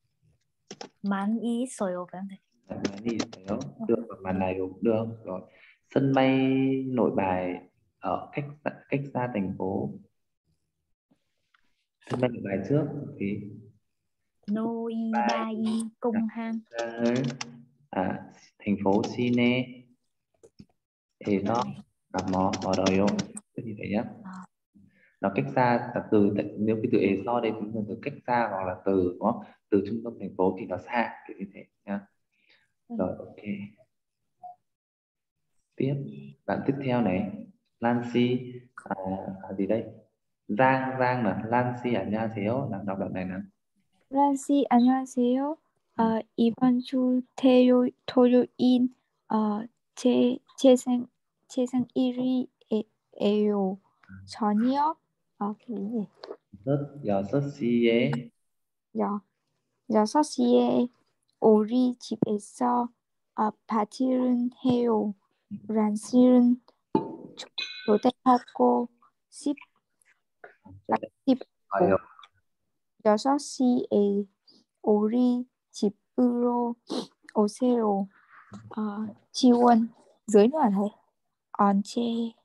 많이 있어요. 많이 있어요. Được, và màn này cũng được rồi. Sân bay Nội Bài ở cách cách xa thành phố. Sân bay Nội Bài trước thì Nội Công Hàn. À, thành phố Sine thì nó gặp mò ở đâu cái gì vậy nhá. Nó cách xa là từ, nếu cái từ ế so đây cũng là từ cách xa hoặc là từ đúng không? Từ trung tâm thành phố thì nó xa kiểu như thế nhá. Rồi ok. Tiếp bạn tiếp theo này, Lancy à, à, gì đây? Giang Giang là Lancy 안녕하세요. nào đọc đoạn này nào. 란씨 안녕하세요. 어, 이번 주 토요, 토요일 어, 제, 제, 생, 제 생일이에요. 저녁 어, 그 gì? Rất 여섯 시에 여, 여섯 시에 우리 집에서 어, 파티를 해요. 란씨는 초대하고 싶, 어요. 여섯 시에 우리 집으로 오세요. 어, 지원 dưới nữa hả thầy? On chê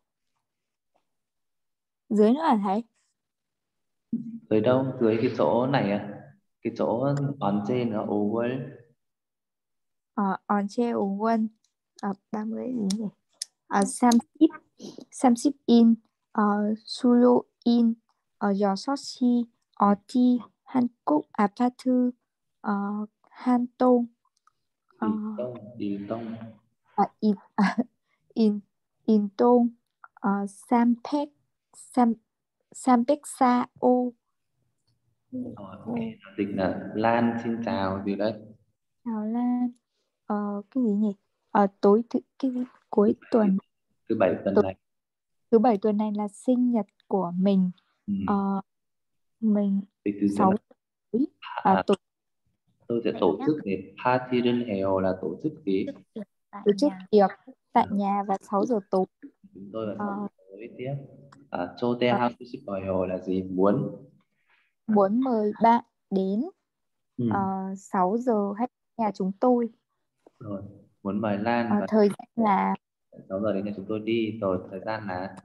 dưới nữa hả thầy? Dưới đâu? Dưới cái chỗ này à? Cái chỗ on trên nữa over. Ờ, on chê 오원 ờ, ba mươi gì nhỉ? Ờ, 삼십 삼십인 어, 수요일 어, 여섯 시 어디 한국 아파트 어, 한동 어, Đi tông. 아, 인, 아, 인, 인동 어, 삼백 삼 삼백사오 Rồi ok. Dịch là Lan xin chào gì đấy. Chào Lan. Ờ, cái gì nhỉ? Ờ, tối thứ, cái gì? Cuối tuần Thứ bảy tuần tối, này. thứ bảy tuần này là sinh nhật của mình. Ừ. Ờ, mình Dịch từ sáu tuổi. À, à, tổ, tôi sẽ tổ chức để party를 해요 là tổ chức gì? tổ chức tiệc tại nhà vào sáu giờ tối. Chúng tôi là Ờ, với tiếp. À, 초대하고 싶어요 là gì? Muốn. muốn mời bạn đến Ừ. uh, sáu giờ hay nhà chúng tôi. Rồi, muốn mời Lan Ờ, và thời gian là sáu giờ đến nhà chúng tôi đi. Rồi thời gian là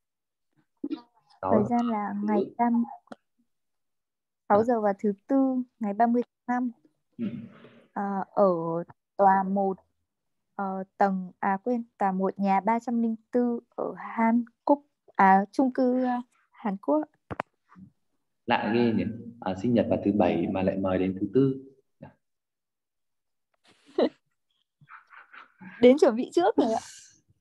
thời gian là ngày năm sáu giờ vào thứ tư ngày ba mươi tháng năm. Ừ. Ờ, ở tòa một ờ, tầng à quên tòa một nhà ba trăm linh bốn ở Hàn Quốc à chung cư uh, Hàn Quốc. Lạ ghê nhỉ. À, sinh nhật vào thứ bảy mà lại mời đến thứ tư. Đến chuẩn bị trước rồi ạ.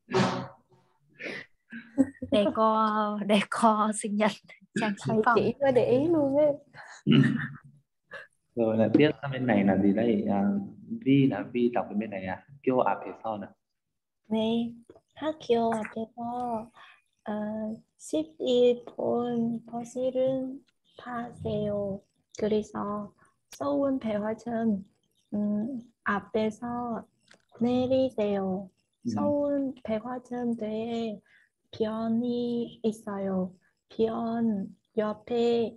Để co để co sinh nhật trang trí phòng. Chị mới để ý luôn ấy. Rồi là tiếp sang bên này là gì đây? À, Vi là Vi đọc bên này à? Kyo 앞에서 nào. 네, 학교 앞에서 어, 십이 분 버스를 타세요. 그래서 서울 백화점 음, 앞에서 내리세요. Ừ. 서울 백화점에 변이 있어요. 변 옆에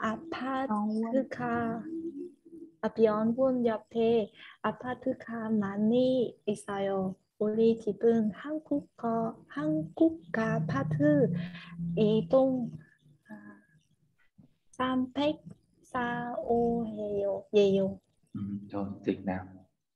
아파트가 아, 변분 옆에 아파트가 많이 있어요. 우리 집은 한국어, 한국 아파트 이동 아, 삼백사호예요. 예요. Ừ. Rồi dịch nào.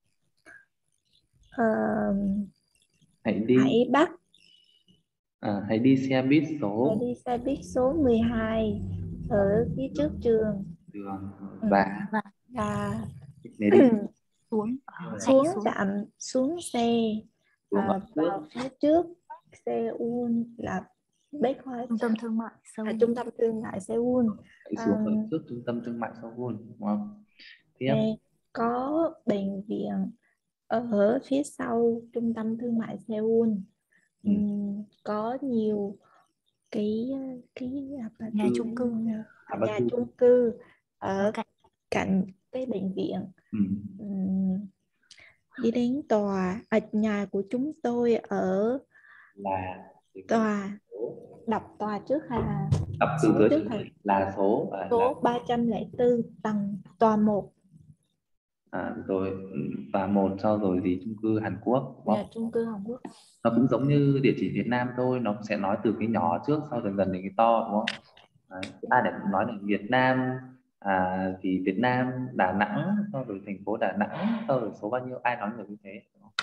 Ờ, Hãy đi hãy bắt à, hãy đi xe buýt hãy số đi xe buýt số mười hai ở phía trước trường đường Ừ. và Và và để đi xuống ở hãy xuống xuống trạm xuống xe xuống à, ở vào phía trước Seoul là Bách Hóa trung tâm thương mại à, Seoul. trung tâm thương mại Seoul. hãy À, xuống ở trước trung tâm thương mại Seoul, đúng không? Tiếp. đây có bệnh viện ở phía sau trung tâm thương mại Seoul. Ừ. Ừm, có nhiều cái cái apa- Nhà chung cư. nhà, À, bác nhà Thư. chung cư Ở ở cạnh cạnh cái bệnh viện. Ừ. Ừm, đi đến tòa à, nhà của chúng tôi ở Là tòa đọc tòa trước hay là đọc từ số dưới trước xuống hay dưới là số à, là số ba trăm lẻ bốn tầng tòa một à, rồi ừ, và một sau rồi gì chung cư Hàn Quốc, đúng nhà không? chung cư Hàn Quốc. Nó cũng giống như địa chỉ Việt Nam thôi, nó sẽ nói từ cái nhỏ trước sau dần dần đến cái to, đúng không? Đấy. Ai để nói là Việt Nam à, thì Việt Nam Đà Nẵng sau rồi thành phố Đà Nẵng sau rồi số bao nhiêu, ai nói được như thế, đúng không?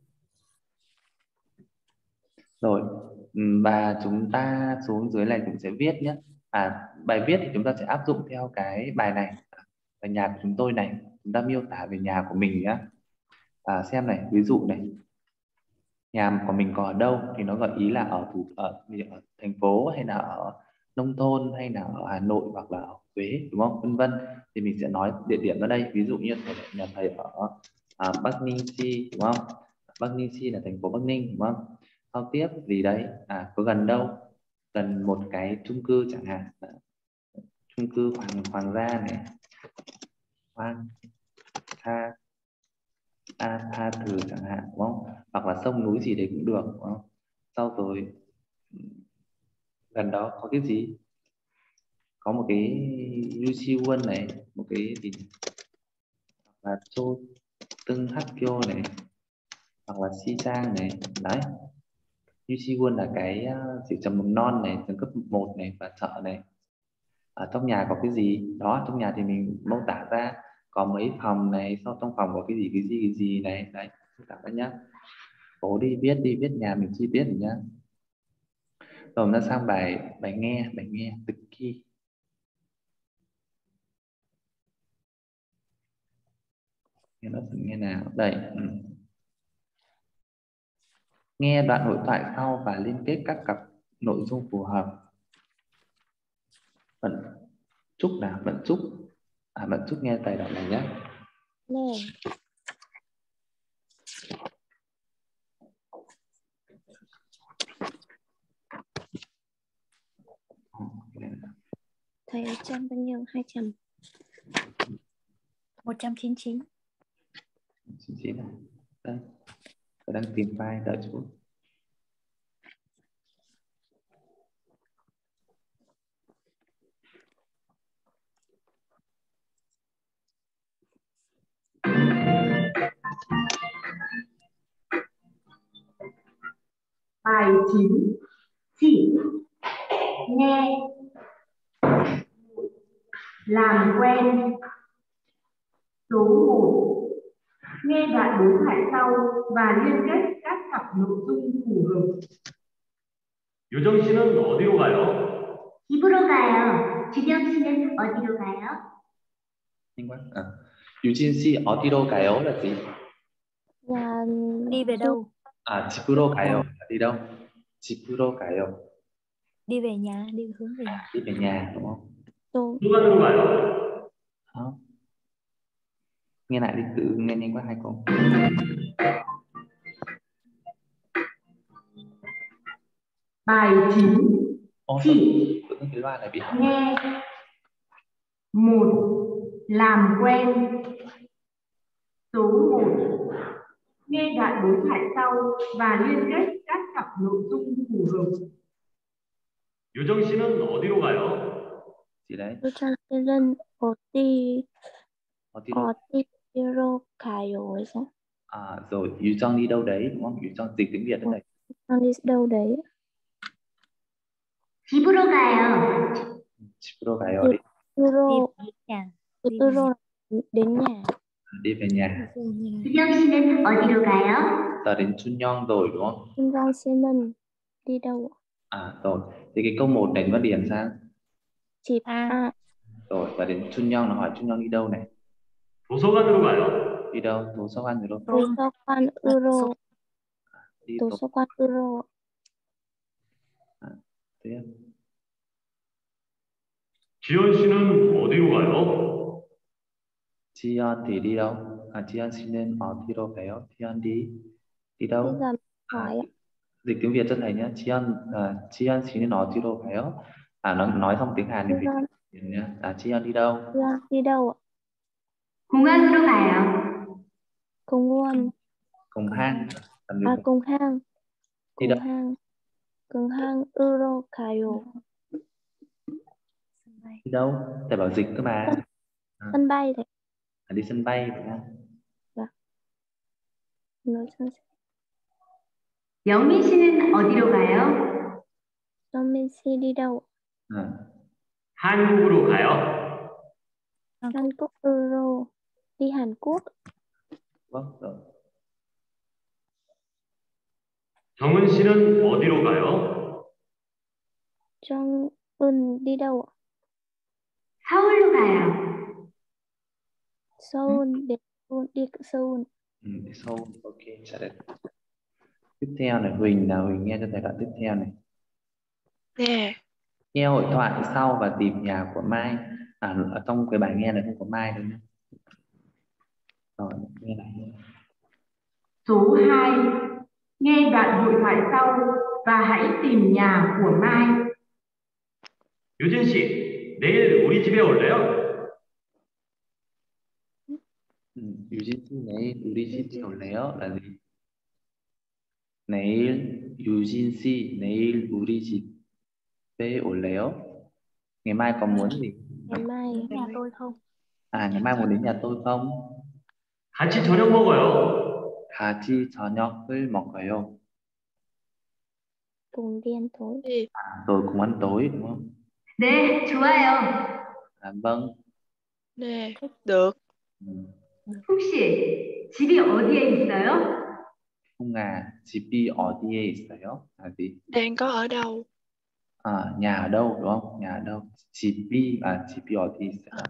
Rồi ừ, và chúng ta xuống dưới này cũng sẽ viết nhé. À, bài viết thì chúng ta sẽ áp dụng theo cái bài này. Ở nhà của chúng tôi này, chúng ta miêu tả về nhà của mình nhé. À, xem này, ví dụ này, nhà của mình có ở đâu thì nó gợi ý là ở thủ ở, ở thành phố hay là ở nông thôn hay là ở Hà Nội hoặc là ở Huế, đúng không, vân vân. Thì mình sẽ nói địa điểm ở đây, ví dụ như thầy nhà thầy ở à, Bắc Ninh Chi, đúng không? Bắc Ninh Chi là thành phố Bắc Ninh, đúng không? Sau tiếp gì đấy, à, có gần đâu, gần một cái chung cư chẳng hạn, chung cư Hoàng Hoàng gia này, Hoàng Tha A Tha Thử chẳng hạn, đúng không? Hoặc là sông núi gì đấy cũng được, đúng không? Sau rồi gần đó có cái gì, có một cái Yuchiwon này, một cái gì nhỉ? Hoặc là Cho Tưng Hakkyo này, hoặc là Sijang này. Đấy, Yuchiwon là cái uh, chỉ trường mầm non này, trường cấp một này và chợ này. Ở trong nhà có cái gì đó, trong nhà thì mình mô tả ra có mấy phòng này, sau trong phòng có cái gì cái gì cái gì này. Đấy, mô tả ra nhá. Cố đi viết đi, viết nhà mình chi tiết rồi nhá. Rồi nó sang bài bài nghe, bài nghe 듣기. Nghe nó nghe nào đây. Ừ. Nghe đoạn hội thoại sau và liên kết các cặp nội dung phù hợp. Vận Trúc nào, Vận Trúc. À, Vận Trúc nghe tài đoạn này nhé. 네. Thầy ở trang bao nhiêu? hai trăm. một trăm chín mươi chín. chín chín này. Đây, tôi đang tìm file, đợi chút. Bài chín. Chỉ nghe làm quen. Số một. Nghe đoạn đối thoại sau và liên kết các cặp nội dung phù hợp. 유정 씨는 어디로 가요? 집으로 가요. 주경 씨는 어디로 가요? Nhanh quá. À. Eugene C. 어디로 가요 là gì? Nhà Đi về đâu? À, 집으로 가요 là đi đâu? 집으로 가요. Đi về nhà, đi hướng về nhà. Đi về nhà, đúng không? 또 누가 들어가요? Đó. Nghe lại đi, tự nghe nhanh quá hai câu. Bài chín. Ô, Chị tự cái loa này bị nghe. Một, làm quen. Số một, nghe đoạn đối thoại sau và liên kết các cặp nội dung phù hợp. 유정 씨는 어디로 가요? gì đấy? 유정 씨는 어디 어디로? 어디로 가요? hay sao? À, rồi 유정 đi đâu đấy đúng không? 유정 dịch tiếng Việt ở đây. Đang đi đâu đấy? 집으로 가요. 집으로 가요. Đi, 집으로 Đi nhà. 집으로 đến nhà. đi về nhà. 수경 씨는 어디로 가요? Ta đến Chunyeong rồi đúng không? Kim 씨는 đi đâu? À rồi, thì cái câu một này nó điền sang. 집 A. A. Rồi, và đến Chunyeong là hỏi Chunyeong đi đâu này? 도서관으로 가요. Đi đâu? 도서관으로. 도서관으로. Đi tổ. 도서관으로. À, tiếp. 지연 씨는 어디로 가요? Chion thì đi đâu? À, Chion 씨는 어디로 가요? Chion đi đi đâu? Bây giờ À, hỏi dịch tiếng Việt cho thầy nhé. Chion uh, Chion 씨는 어디로 가요? À, nó nói xong tiếng Hàn thì Chion. phải nhé. À, Chion đi đâu? Chion đi đâu ạ? 공항으로 가요. 공원. Cùng hang. À, cùng hang. Đi Cùng đâu? hang. Cùng hang으로 가요. Đi đâu? Thầy bảo dịch cơ mà. À, Sân bay đấy. à, đi sân bay đúng không? Nói sân 영민 씨는 어디로 가요? Min Si đi đâu? À, 한국으로 가요. Hàn Quốc-으로. Đi Hàn Quốc. vâng rồi. 정은 씨는 어디로 가요? Jong-un đi đâu ạ? 서울로 가요. Seoul đi, đi Seoul. Ừ, đi sâu. Ok, trả lời. Tiếp theo này, Huỳnh nào, Huỳnh nghe cho thầy đoạn tiếp theo này. Nè, Nghe hội thoại sau và tìm nhà của Mai. À, ở trong cái bài nghe này không có Mai đâu nhé. Rồi, nghe lại nhé. Số hai, nghe đoạn hội thoại sau và hãy tìm nhà của Mai. 유진 씨, 내일 우리 집에 올래요? Ừ, Eugene xin này, Eugene xin 올래요 là gì? 내일 Eugene 씨, 내일 우리 집에 올래요? Ngày mai có muốn gì? Ngày mai Nhà tôi không? À, ngày mai muốn đến nhà tôi không? 같이 저녁 먹어요. 같이 저녁을 먹어요. cùng đi ăn tối. À, rồi cùng ăn tối đúng không? 네, 좋아요. À, vâng. nè, được. Ừ. 혹시 집이 어디에 있어요? Không à, 집이 어디에 있어요? Là gì? Đang có ở đâu? À, nhà ở đâu đúng không? Nhà ở đâu? 집이 à, 집이 어디 있어요?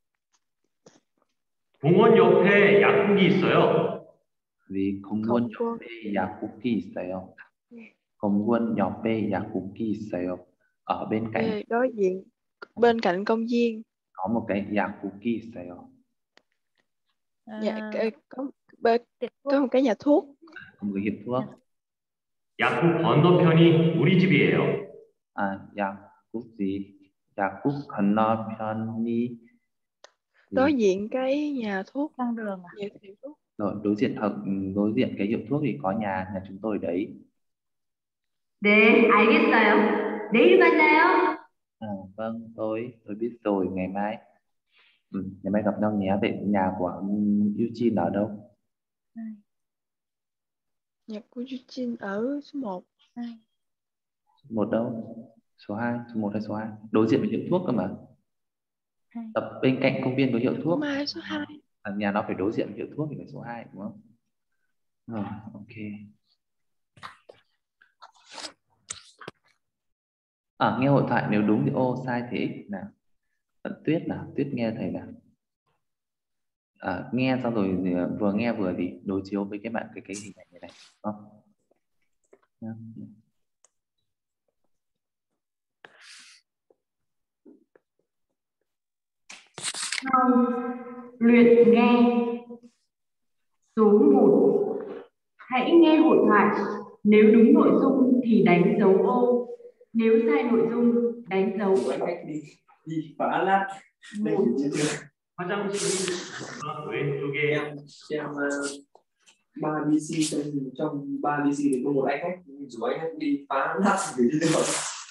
공원 옆에 약국이 있어요. Vì 공원 옆에 약국이 있어요. 공원 옆에 약국이 있어요. Ở bên cạnh Ê, đối diện bên cạnh công viên. có một cái 약국이 있어요. Dạ, À, ê, có, bên, tiệm có thuốc. một cái nhà thuốc. Có một cái hiệu thuốc. 약국 건너편이 우리 집이에요. À, 약국 gì? 약국 건너편이 Đối diện cái nhà thuốc. Sang đường à? Nhà tiệm thuốc. rồi đối diện thật đối diện cái hiệu thuốc thì có nhà nhà chúng tôi đấy. 네, 알겠어요. 내일 만나요. À, vâng, tôi tôi biết rồi, ngày mai ừ, ngày mai gặp nhau nhé. Vậy nhà của um, Eugene ở đâu? Nhà của Eugene ở số một. Số một đâu? Số hai, số một hay số hai? Đối diện với hiệu thuốc cơ mà. Hai. Tập bên cạnh công viên có hiệu thuốc. Mai số hai. À, nhà nó phải đối diện với hiệu thuốc thì phải số hai đúng không? Rồi, ok. À, nghe hội thoại nếu đúng thì ô, sai thì x nào. Tận Tuyết nào, Tuyết nghe thầy nào. À, nghe xong rồi thì vừa nghe vừa thì đối chiếu với cái bạn cái cái hình ảnh này này, đúng không? Luyện nghe. Số một. Hãy nghe hội thoại. Nếu đúng nội dung thì đánh dấu ô. Nếu sai nội dung, đánh dấu đi đi phá lát đây 화장실이 왼쪽에 em xem ba bê xê xem trong ba bê xê thì có một anh khách rủ anh khách đi phá lát để đi đâu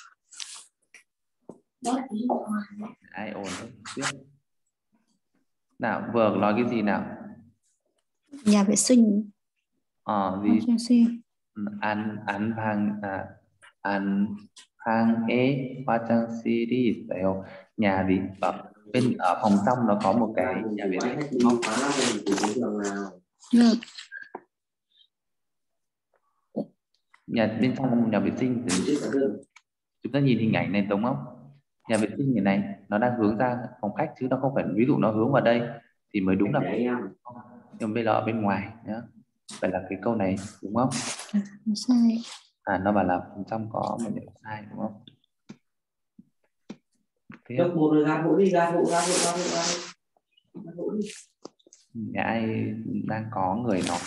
ai ổn đấy tiếp nào. Vừa nói cái gì nào? Nhà vệ sinh. Ờ gì? An an phang à an phang 에 화장실이 있어요. Nhà gì? Ở bên ở phòng trong nó có một cái nhà vệ sinh. Không? Nhà bên trong có một nhà vệ sinh. Chúng ta nhìn hình ảnh này đúng không? Nhà vệ sinh như này nó đang hướng ra phòng khách chứ nó không phải, ví dụ nó hướng vào đây thì mới đúng là, nhưng bây giờ ở bên ngoài nhá. Vậy là cái câu này đúng không? Sai. À nó bảo là phần trong có một điểm sai đúng không? Được một rồi gạt bộ đi, gạt bộ, gạt bộ, gạt bộ, gạt bộ đi. Nhà ai đang có người nó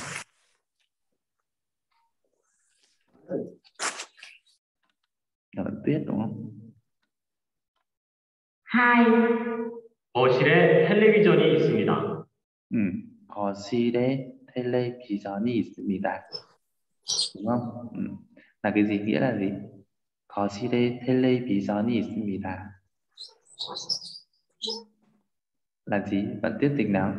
là bạn Tuyết đúng không? hai. 거실에 텔레비전이 있습니다. Ừ. 거실에 텔레비전이 있습니다. Đúng không? Ừ. Là cái gì, nghĩa là gì? 거실에 텔레비전이 있습니다. Là gì? Bạn tiếp dịch nào.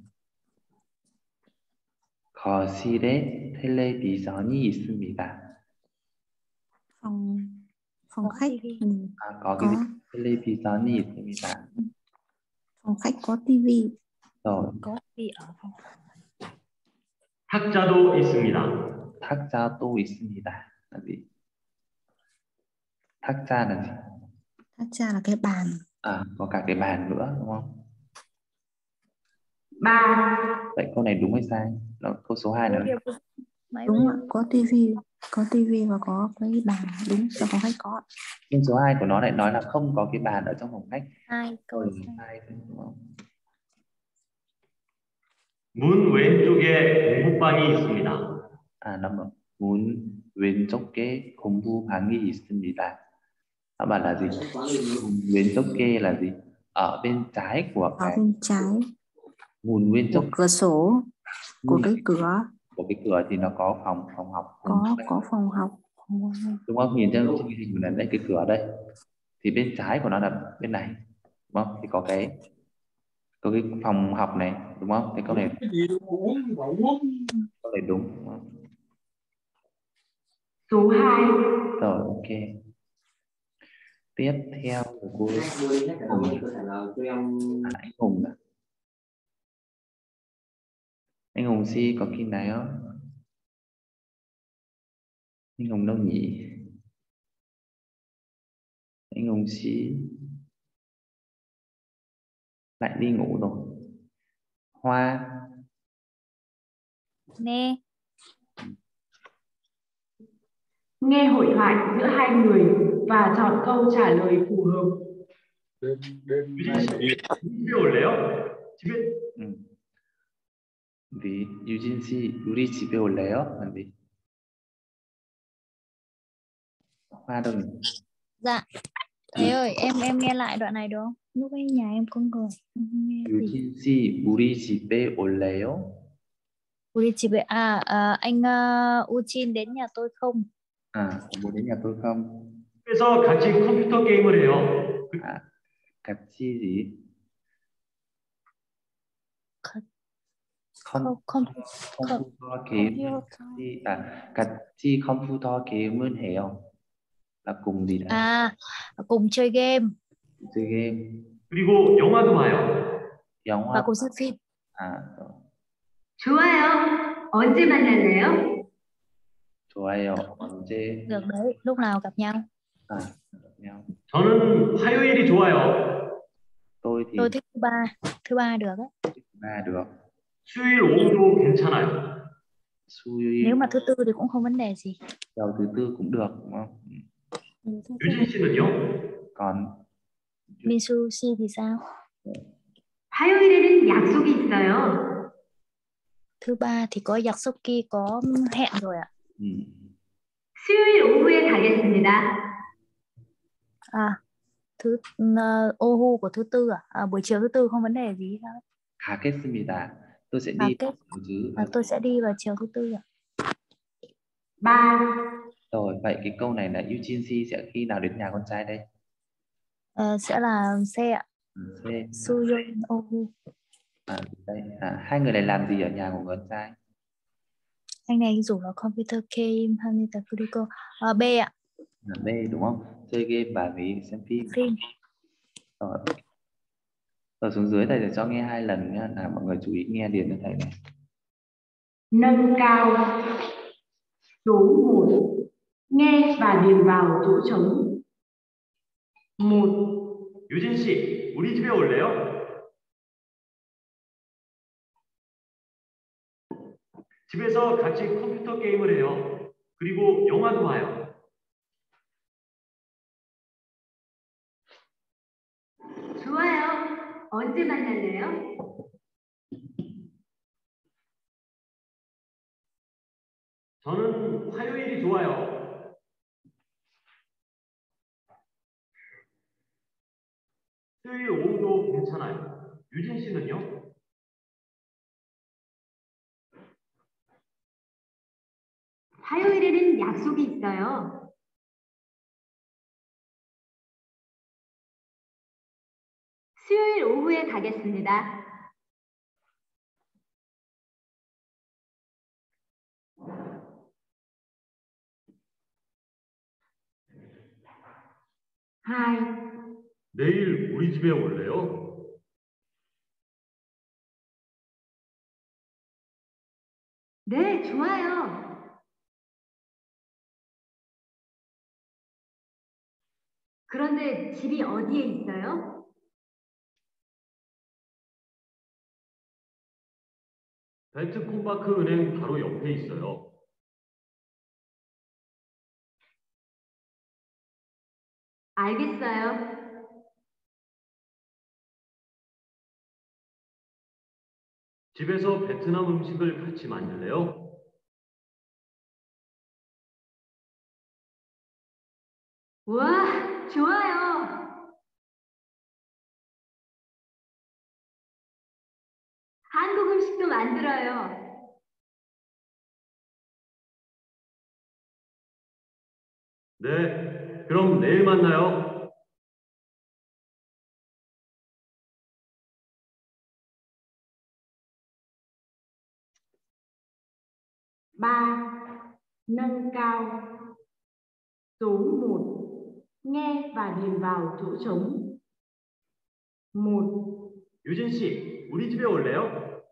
거실에 텔레비전이 있습니다. Phòng phòng khách. Ừ. À, có cái có. gì? 텔레비전이 있습니다. Phòng khách có tivi. Rồi. Có tivi ở phòng. 탁자도 있습니다. 탁자도 있습니다. Là gì? 탁자 là gì? 탁자 là cái bàn. À, có cả cái bàn nữa đúng không? ba. Vậy câu này đúng hay sai? Nó câu số hai nữa. Đúng ạ, có tivi, có tivi và có cái bàn. Đúng, trong phòng khách có. Nhưng số hai của nó lại nói là không có cái bàn ở trong phòng khách. Hai câu ừ, sai. sai đúng không? 문 왼쪽에 공부방이 있습니다. À, nó bảo 문 왼쪽에 공부방이 있습니다. Nó bảo là gì? 왼쪽에 là gì? Ở bên trái của Ở cái bên trái. 문 Của 왼쪽 cửa sổ, của cái cửa. Của cái cửa thì nó có phòng phòng học. Có có phòng học. Đúng không? Nhìn trên cái hình là đây, cái cửa đây. Thì bên trái của nó là bên này. Đúng không? Thì có cái có cái phòng học này, đúng không? Cái câu này câu này đúng, đúng không? Số hai. Rồi, ok. Tiếp theo của cô Hùng. À, anh Hùng à? Anh Hùng si có kinh này không? Anh Hùng đâu nhỉ? Anh Hùng si lại đi ngủ rồi. Hoa. Nè. Nghe hội thoại giữa hai người và chọn câu trả lời phù hợp. 집에 올래요? 집에 응. Vì 유진 씨, 우리 집에 올래요? Là gì? Hoa đâu nhỉ? Dạ. Thế ơi, em em nghe lại đoạn này được không? Lúc ấy nhà em có người. 유진 씨, 우리 집에 올래요? 우리 집에 à, à anh uh, Uchin đến nhà tôi không? À, có muốn đến nhà tôi không? 그래서 같이 컴퓨터 게임을 해요. À, 같이 gì? Không, không, 컴퓨터 게임. À, 같이 컴퓨터 게임을 해요. Là cùng gì đấy? À, cùng chơi game. Chơi game. 그리고 영화도 봐요. 영화. Và cùng xem phim. À, rồi. 좋아요. 언제 만날래요? 좋아요. 언제? Được đấy, lúc nào gặp nhau? À, gặp nhau. 저는 화요일이 좋아요. Tôi thì tôi thích thứ ba, thứ ba được á. thứ ba được. 수요일 오후도 괜찮아요. 수요일. Nếu mà thứ tư thì cũng không vấn đề gì. Đầu thứ tư cũng được đúng không? 유진 씨는요? Còn Minsu Si thì sao? 화요일에는 약속이 있어요. Thứ ba thì có Yaksoki có hẹn rồi ạ. Ừ. 수요일 오후에 가겠습니다. À, thứ uh, Ohu của thứ tư à? À, buổi chiều thứ tư không vấn đề gì sao? 가겠습니다. Tôi sẽ À, đi kết, chứ. à, tôi sẽ đi vào chiều thứ tư ạ. ba. Rồi, vậy cái câu này là Eugene C sẽ khi nào đến nhà con trai đây? Ờ, sẽ là xe ạ. Ừ, C. Suyon Ohu. À, đây. À, hai người này làm gì ở nhà của con trai? Anh này rủ là computer game Hanita Kuriko. À, B ạ. À, B đúng không? Chơi game và vì xem phim. Phim. Rồi. Rồi xuống dưới thầy sẽ cho nghe hai lần nhé, là mọi người chú ý nghe điền cho thầy này. Nâng cao. Số một. Nghe và điền vào chỗ trống. một. 유진 씨, 우리 집에 올래요? 집에서 같이 컴퓨터 게임을 해요. 그리고 영화도 봐요. 좋아요. 언제 만날래요? 저는 화요일이 좋아요. 수요일 오후도 괜찮아요. 유진 씨는요? 화요일에는 약속이 있어요. 수요일 오후에 가겠습니다. hai. 내일 우리 집에 올래요? 네, 좋아요. 그런데 집이 어디에 있어요? 벤트콤바크 은행 바로 옆에 있어요. 알겠어요. 집에서 베트남 음식을 같이 만들래요? 와, 좋아요. 한국 음식도 만들어요. 네, 그럼 내일 만나요. ba. Nâng cao. Số một. Nghe và điền vào chỗ trống. một. 유진 씨, 우리 집에 올래요?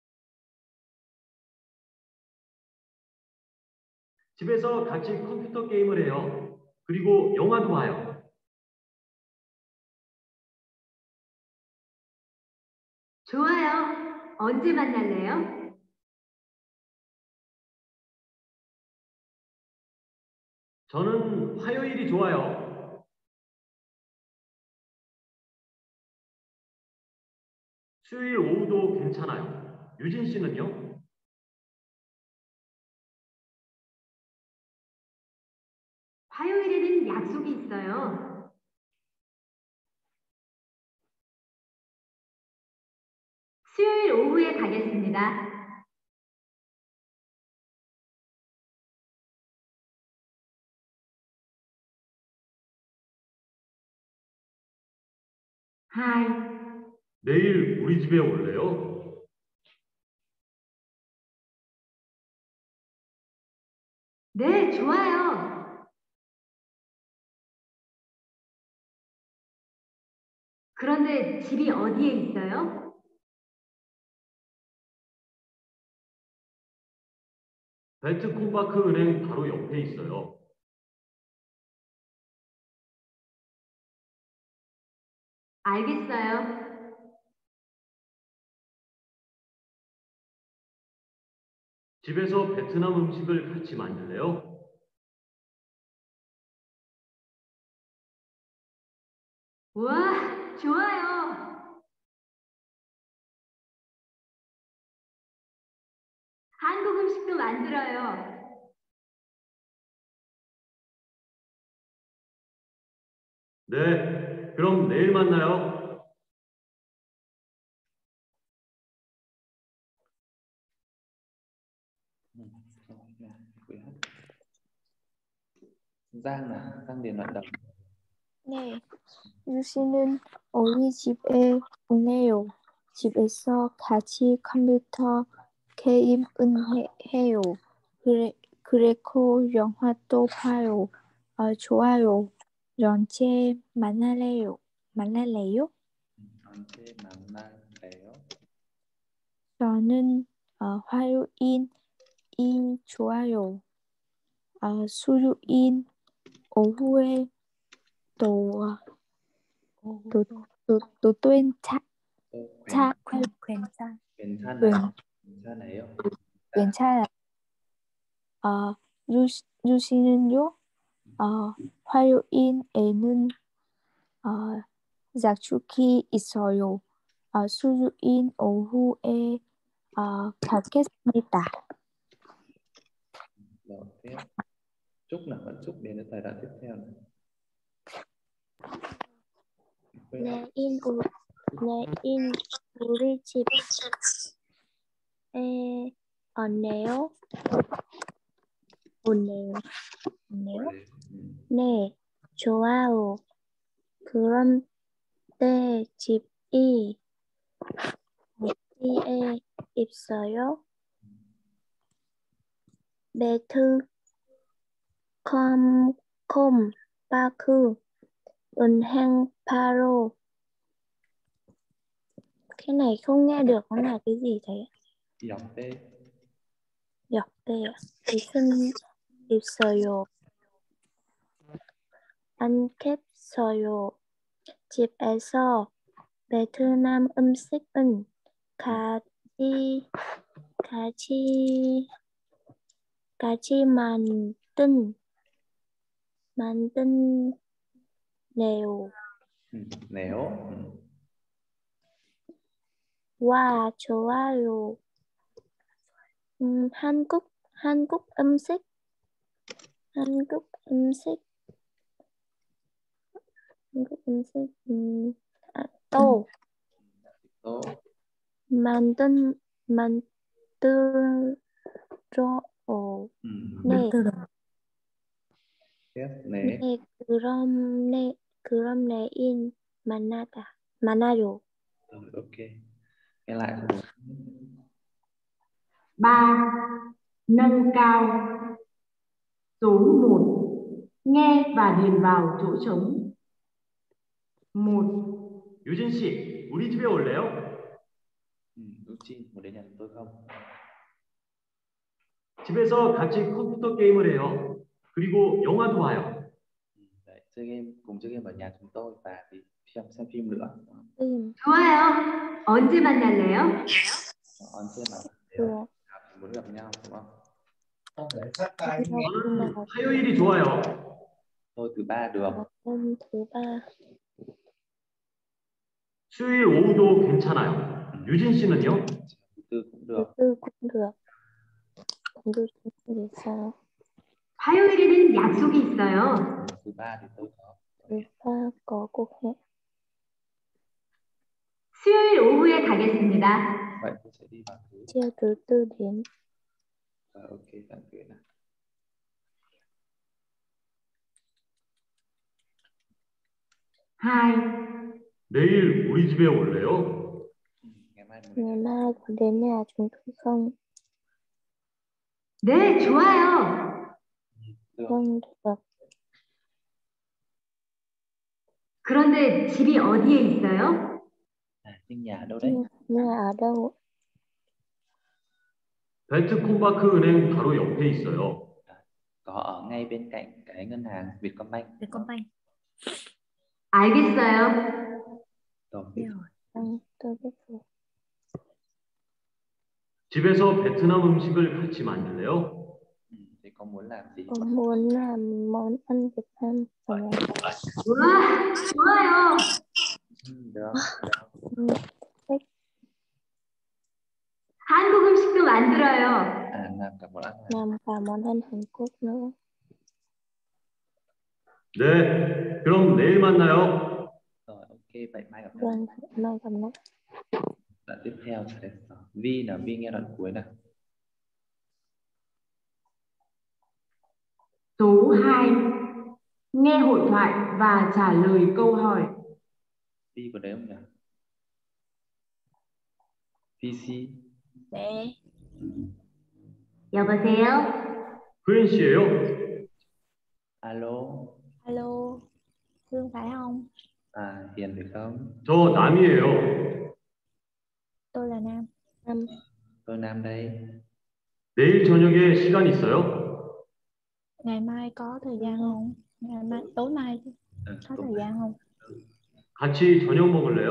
집에서 같이 컴퓨터 게임을 해요. 그리고 영화도 봐요. 좋아요. 언제 만날래요? 저는 화요일이 좋아요. 수요일 오후도 괜찮아요. 유진 씨는요? 화요일에는 약속이 있어요. 수요일 오후에 가겠습니다. hai. 내일 우리 집에 올래요? 네, 좋아요. 그런데 집이 어디에 있어요? 벤트콤바크 은행 바로 옆에 있어요. 알겠어요. 집에서 베트남 음식을 같이 만들래요? 와, 좋아요. 한국 음식도 만들어요. 네, 그럼 내일 만나요. Ừ, rồi, rồi, quên hết. Giang nào, Giang điền đoạn đầu. 네, 유씨는 우리 집에 오네요. 집에서 같이 컴퓨터 게임은 해, 해요. 그래, 그래고 영화도 봐요. 어, 좋아요. 언제 만날래요? 만날래요? 언제 만날래요? 저는 어, 화요일이 좋아요. 어, 수요일 오후에 또 또 또 또 괜찮 Tôi 차 괜- 괜찮. 괜찮아요. 괜찮아요. 괜찮아. 어, 유시, 유시는요? 어, 화요일에는 어, 약속이 있어요. 어, 수요일 오후에 어, 가겠습니다. Rồi tiếp. Trúc nào vẫn Trúc đến cái thời đoạn tiếp theo này. Quên. 내일 우, 내일 우리 집에 오네요. 오네요. 오네요. Ừ. 네, 좋아요. 그럼 내 집이 어디에 있어요? 매트 컴컴 파크 은행 바로. Cái này không nghe được, nó là cái gì thế? Dọc T. 옆에 무슨 있어요? 않겠어요. 집에서 베트남 음식은 같이 같이 같이 만든 만든네요. Ừ. Nếu. Ừ. 와, 좋아요. 음, 한국 한국 음식 한국 음식 한국 음식 음, 아, 또 Tốt. 만든 만들어 어, Ừ. 네. Tiếp. Nếu. 네, 그럼 내 그럼 내일 만나다 만나요. Rồi, ok. Nghe lại cho bố. Ba. Nâng cao. Số một. Nghe và điền vào chỗ trống. Một. 유진 씨, 우리 집에 올래요? Ừ. Uchin, muốn đến nhà tôi không? 집에서 같이 컴퓨터 게임을 해요. 그리고 영화도 봐요. Ừ. Đấy, chơi game, cùng chơi game ở nhà chúng tôi và thì xem xem phim nữa. 음, 좋아요. 언제 만날래요? 언제 만날래요? 그럼 À, muốn gặp nhau đúng không? 저는 화요일이 좋아요. Thôi thứ ba được. hôm thứ ba 수요일 오후도 괜찮아요. 유진 씨는요? Thứ tư cũng thứ được. tư cũng được. cũng được thì sao? 화요일에는 약속이 있어요. Thứ ba thì tôi có. thứ ba có cuộc hẹn. 수요일 오후에 가겠습니다. Vậy tôi sẽ đi vào thứ. Chiều thứ tư đến. Và ok, bạn gửi này. Hai. 내일 우리 집에 올래요? Ừ, ngày mai muốn Ngày mai có đến nhà chúng tôi không? 네, 좋아요. được. Vâng, được. 그런데 집이 어디에 있어요? À, nhưng nhà ở đâu đấy? Nhà ở đâu? 벤트콤바크 은행 바로 옆에 있어요. Có ở ngay bên cạnh cái ngân hàng Vietcombank. Vietcombank. 알겠어요. Rồi, Biết rồi. Vâng, tôi biết rồi. 집에서 베트남 음식을 같이 만들래요? ừ, thì có muốn làm gì? Có muốn làm món ăn Việt Nam ở nhà? 우와, 좋아요. Ừ, được. Ừ, thích. 한국 음식도 만들어요. à làm cả món ăn Hàn. làm cả món ăn Hàn Quốc nữa. 네, 그럼 내일 만나요. Rồi ok, vậy mai gặp nhau. Vâng, mai gặp lại. Đoạn tiếp theo 잘했어. Vi nào, Vi nghe đoạn cuối nào. Số hai. Nghe hội thoại và trả lời câu hỏi. Vi có đấy không nhỉ? pê xê. 네. 여보세요? 효인 씨예요? Alo. Alo, Hương phải không? À, Hiền phải không? 저 남이에요. Tôi là Nam. Nam. Tôi Nam đây. 내일 저녁에 시간 있어요? Ngày mai có thời gian không? Ngày mai, tối mai Ừ, có tối thời gian không? 같이 저녁 먹을래요?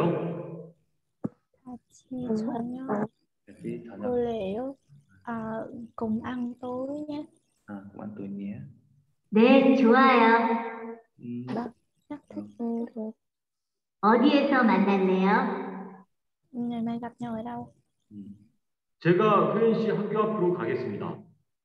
같이 Ừ. 저녁 Đi thảo cô luận. liệu à, cùng ăn tối nhé. À, cũng ăn tối nhé. 네, 좋아요. Ừ. Vâng, chắc thích. Ừ, được. 어디에서 만날래요? Ngày mai gặp nhau ở đâu? Ừ. 제가 효인 씨 학교 앞으로 가겠습니다.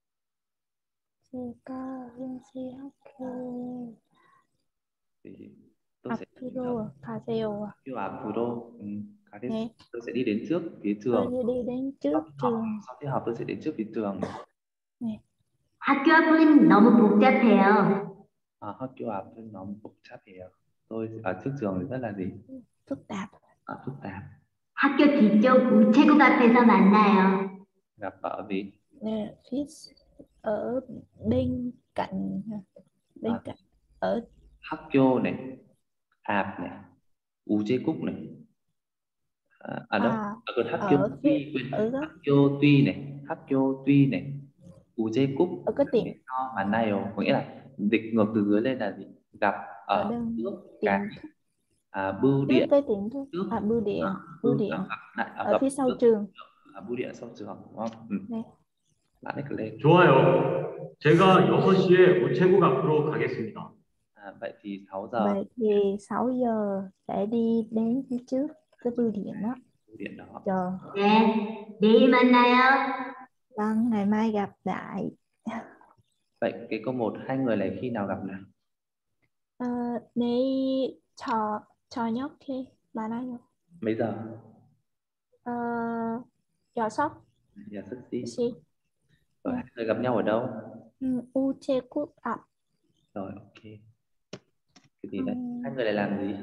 제가 Hương 씨 학교 Thì tôi sẽ 앞으로 가세요. 학교 앞으로 ừ, 가겠... 네. tôi sẽ đi đến trước phía Tôi trường. sẽ đi đến trước Học, trường. sau khi học tôi sẽ đến trước phía trường. 네. 학교 앞은 너무 복잡해요. À, 학교 앞은 너무 복잡해요. Tôi ở trước trường thì rất là gì? Phức tạp. À, phức tạp. 학교 뒤쪽 우체국 앞에서 만나요. Gặp ở gì? Nè, phía ở bên cạnh bên À. cạnh ở 학교 này, 앞 này, 우체국 này. À, à đâu? à, À, còn 학교 ở phía tuy, quên. ở góc 학교 tuy này, 학교 tuy này, 우체국 ở cái tiệm 앞에서 만나요. Có nghĩa là dịch ngược từ dưới lên là gì? Gặp ở ở đơn trước tiệm cái à, bưu trước điện. cái tiệm thuốc Trước à bưu điện bưu điện gặp lại ở ở gặp phía sau trước trường. à, bưu điện sau trường đúng không? Ừ. 네. Bạn ấy cứ lên. 좋아요. 제가 여섯 시에 우체국 앞으로 가겠습니다. À, vậy thì sáu giờ Vậy thì sáu giờ sẽ đi đến phía trước cái bưu điện đó. bưu điện đó. Chờ. 네, 내일 만나요. Vâng, ngày mai gặp lại. Vậy cái câu một, hai người này khi nào gặp nào? Ờ, 내일 저 저녁에 만나요. Mấy giờ? Ờ, 여섯 Giờ sức gì? 시. Rồi hai người gặp nhau ở đâu? 음, 우체국 앞. Rồi ok. Cái gì đấy? 음, Hai người này làm gì?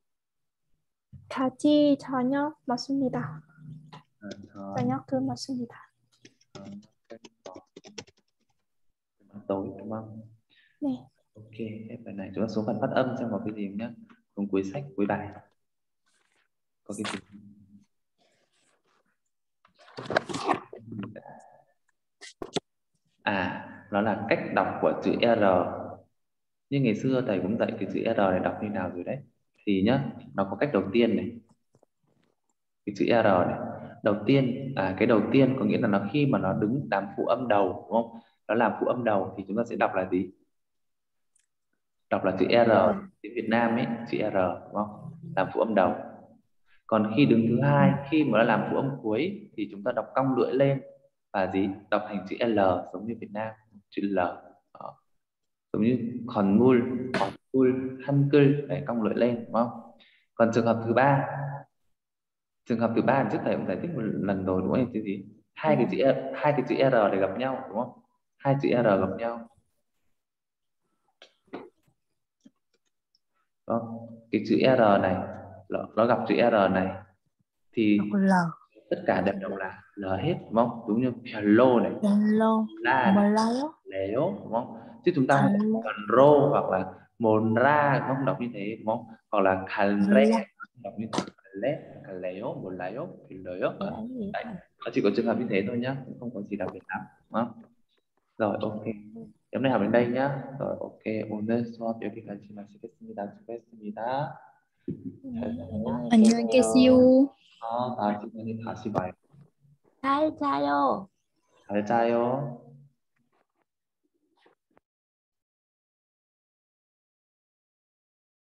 같이 저녁 먹습니다. À, đó. 저녁을 먹습니다. Tối đúng không? 네. Ok, hết bài này chúng ta xuống phần phát âm xem có cái gì nhé. Cùng cuối sách, cuối bài. Có cái gì? À, nó là cách đọc của chữ R. Như ngày xưa thầy cũng dạy cái chữ R này đọc như nào rồi đấy. Thì nhá, nó có cách đầu tiên này. Cái chữ R này. Đầu tiên, à cái đầu tiên có nghĩa là nó khi mà nó đứng làm phụ âm đầu, đúng không? Nó làm phụ âm đầu thì chúng ta sẽ đọc là gì? Đọc là chữ R, tiếng Việt Nam ấy, chữ R, đúng không? Làm phụ âm đầu. Còn khi đứng thứ hai, khi mà nó làm phụ âm cuối thì chúng ta đọc cong lưỡi lên và gì? Đọc thành chữ L giống như Việt Nam, chữ L. Đó. Giống như còn mul, còn mul, 한글 để cong lưỡi lên, đúng không? Còn trường hợp thứ ba, trường hợp thứ ba trước thầy cũng giải thích một lần rồi đúng không? Cái gì? Hai cái chữ hai cái chữ R để gặp nhau, đúng không? Hai chữ R gặp nhau. Đó. Cái chữ R này nó, nó gặp chữ R này thì L. tất cả đều đọc là L hết, đúng không? Giống như hello này, Hello. la này, Hello. léo, đúng không? Chứ chúng ta không đọc rô hoặc là mồn ra không đọc như thế, đúng không? Hoặc là calre không đọc như thế, calre, caleo, mồn léo, thì léo. Đấy, nó chỉ có trường hợp như thế thôi nhá, không có gì đặc biệt lắm, đúng không? Rồi ok. hôm nay học đến đây nhá. Rồi ok, 오늘 수업 여기까지 마치겠습니다. 수고했습니다. 안녕히 계세요. 어, 다음 시간에 다시 봐요. 잘 자요. 잘 자요.